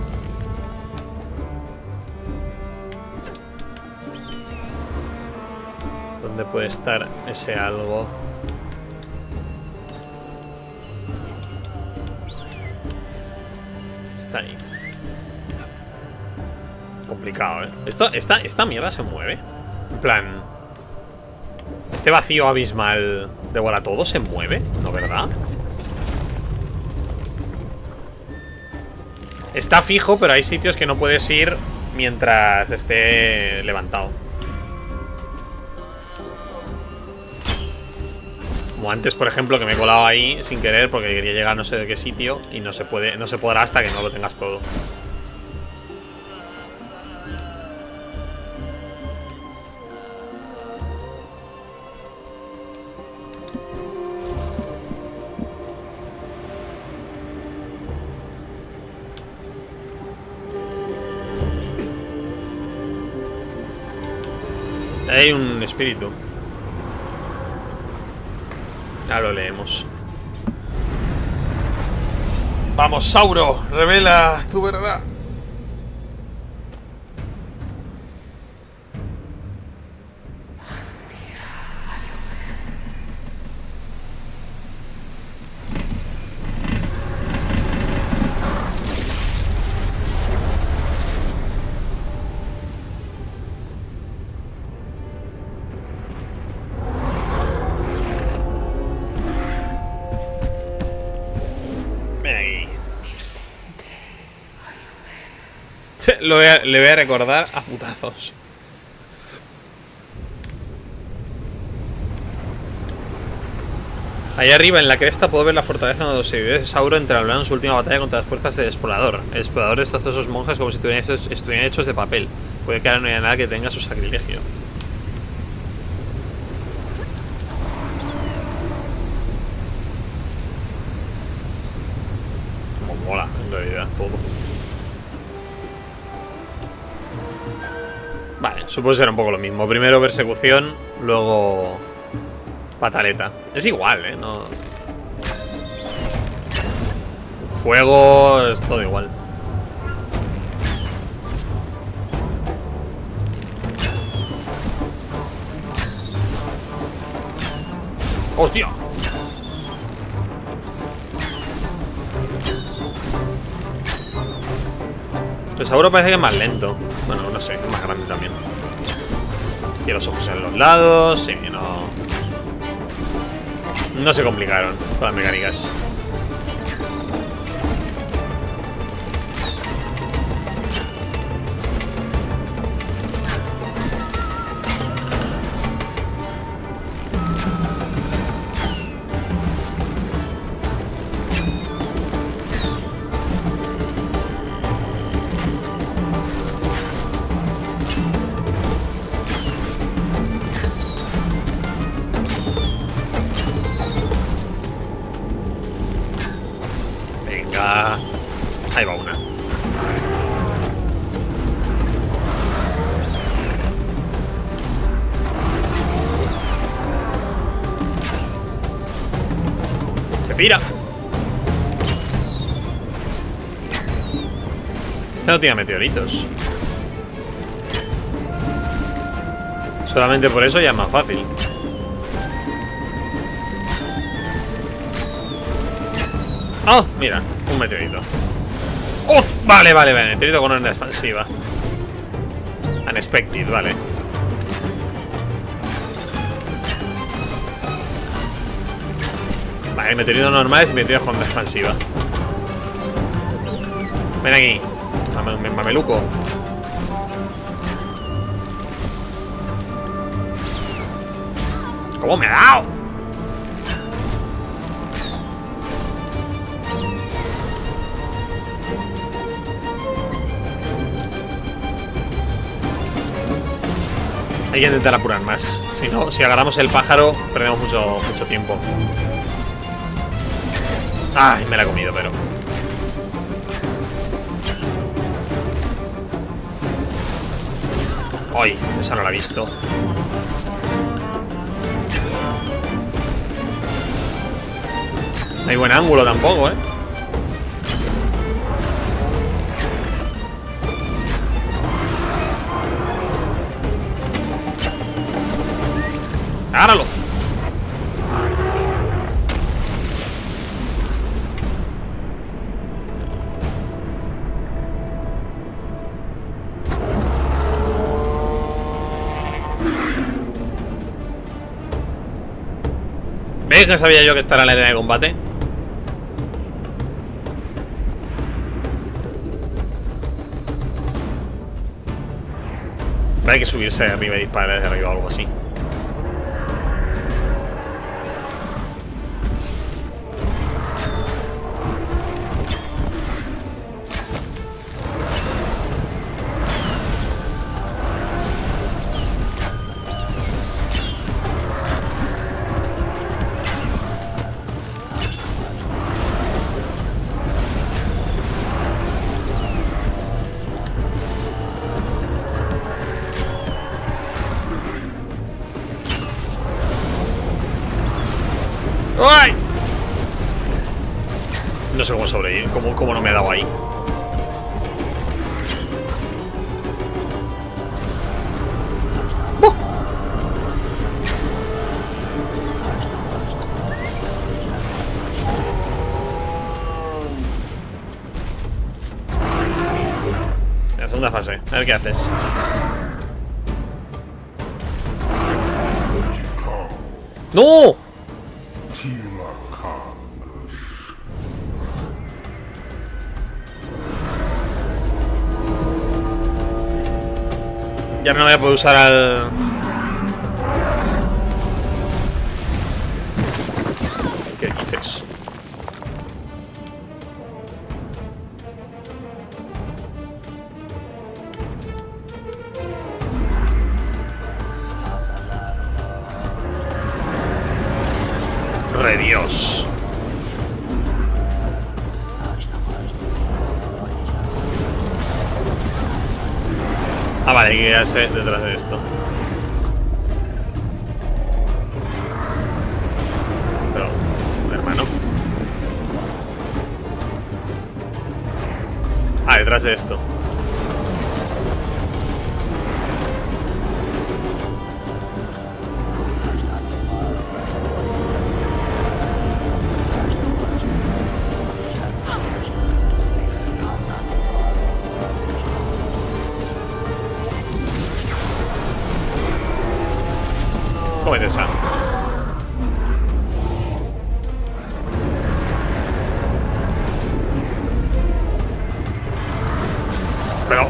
¿Dónde puede estar ese algo? Está ahí. Complicado, ¿eh? Esta mierda se mueve. En plan... Este vacío abismal devora todo se mueve, ¿no, verdad? Está fijo, pero hay sitios que no puedes ir mientras esté levantado. Como antes, por ejemplo, que me he colado ahí sin querer porque quería llegar a no sé de qué sitio y no se podrá hasta que no lo tengas todo. Hay un espíritu. Ya lo leemos. Vamos, Sauro, revela tu verdad. Le voy a recordar a putazos. Ahí arriba en la cresta puedo ver la fortaleza donde los seguidores de Sauron entablaron en su última batalla contra las fuerzas del explorador. El explorador destrozó a esos monjes como si estuvieran hechos de papel. Puede que ahora no haya nada que tenga su sacrilegio. Como mola, en realidad, todo. Vale, supongo que será un poco lo mismo. Primero persecución, luego pataleta. Es igual, no... Fuego es todo igual. ¡Hostia! El Sauro parece que es más lento. Bueno, no sé, es más grande también. Y los ojos en los lados. Sí, no se complicaron con las mecánicas. Ahí va una. Se pira. Este no tiene meteoritos. Solamente por eso ya es más fácil. Oh, mira, un meteorito. ¡Oh! Vale, meteorito con onda expansiva. Unexpected, vale. Vale, meteorito normales y meteorito con onda expansiva. Ven aquí, mameluco. ¿Cómo me ha dado? Hay que intentar apurar más. Si no, si agarramos el pájaro, perdemos mucho tiempo. Ay, me la he comido, pero... Ay, esa no la he visto. No hay buen ángulo tampoco, ¡Agárralo! ¿Veis que sabía yo que esta era la arena de combate? Hay que subirse arriba y disparar desde arriba o algo así. ¡Ay! No sé cómo sobrevivir, cómo no me he dado ahí. La segunda fase, a ver qué haces. ¡No! Ya no voy a poder usar al... Dios. Ah, vale, hay que quedarse detrás de esto. Pero, hermano. Ah, detrás de esto. Cómete esa. Pero...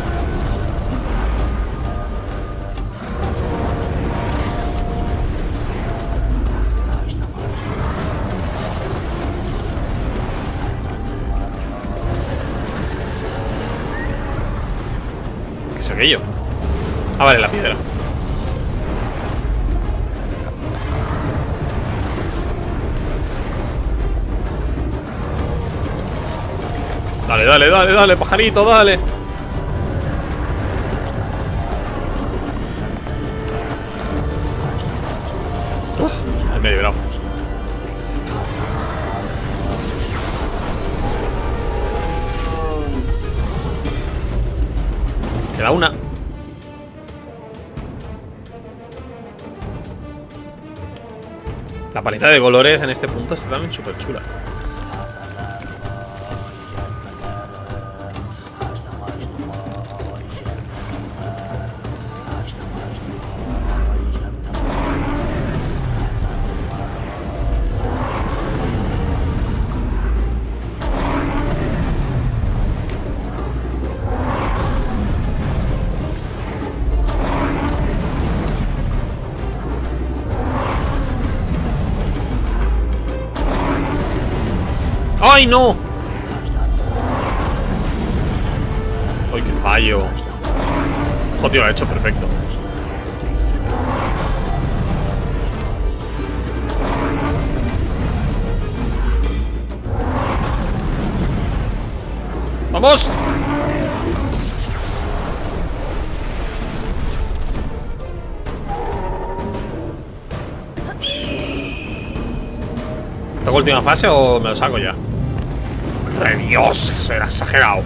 ¿qué es aquello? Ah, vale, la piedra. Dale, dale, dale, dale, pajarito, dale. Me he librado. Queda una. La paleta de colores en este punto está también súper chula. ¡Ay, no! ¡Ay, qué fallo! Joder, lo ha hecho perfecto. ¡Vamos! ¿Tengo última fase o me lo saco ya? ¡De Dios! Será exagerado.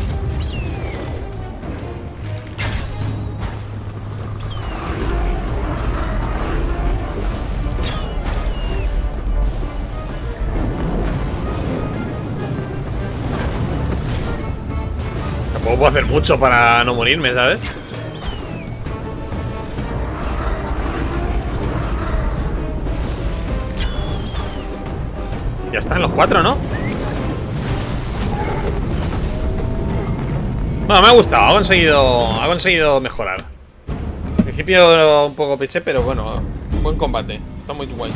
Tampoco puedo hacer mucho para no morirme, ¿sabes? Ya están los 4, ¿no? Bueno, me ha gustado, ha conseguido mejorar. Al principio un poco piché, pero bueno, buen combate. Está muy guay.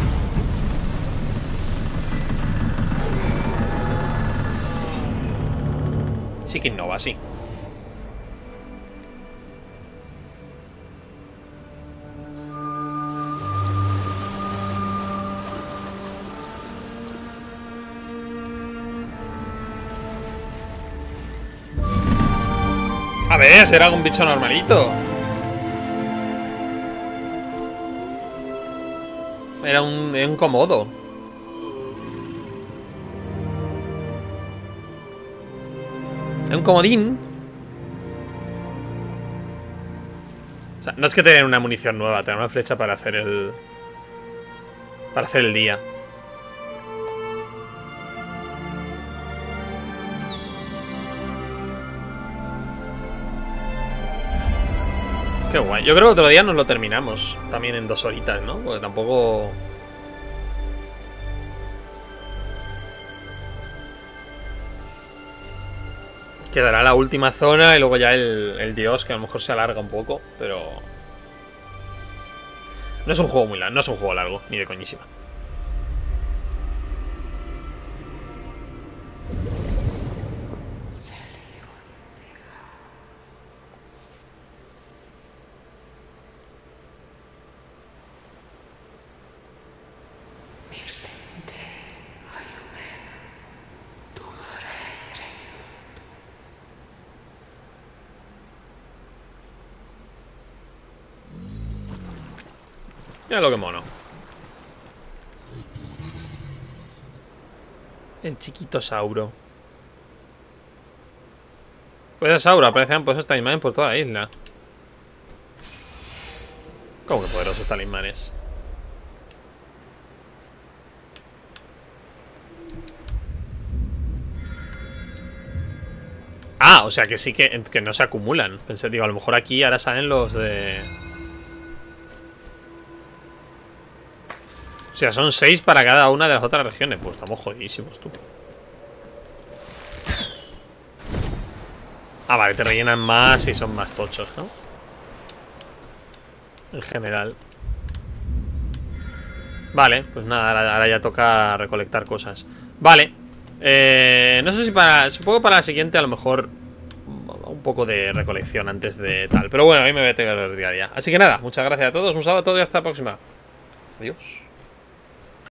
Sí que innova, sí. A ver, será un bicho normalito. Era un comodo. Era un comodín. O sea, no es que tener una munición nueva, tener una flecha para hacer el... para hacer el día. Qué guay. Yo creo que otro día nos lo terminamos. También en 2 horitas, ¿no? Porque tampoco... Quedará la última zona y luego ya el dios, que a lo mejor se alarga un poco, pero... No es un juego muy largo, no es un juego largo, ni de coñísima. Mira lo que mono. El chiquito Sauro. Pues el Sauro aparecen pues estos talismanes por toda la isla. ¿Cómo que poderosos talismanes? Ah, o sea que sí que no se acumulan. Pensé, digo, a lo mejor aquí ahora salen los de... O sea, son 6 para cada una de las otras regiones. Pues estamos jodidísimos, tú. Ah, vale, te rellenan más y son más tochos, ¿no? En general. Vale, pues nada, ahora ya toca recolectar cosas. Vale. No sé si para... Supongo para la siguiente a lo mejor un poco de recolección antes de tal. Pero bueno, a mí me voy a tener el día a día. Así que nada, muchas gracias a todos. Un saludo a todos y hasta la próxima. Adiós.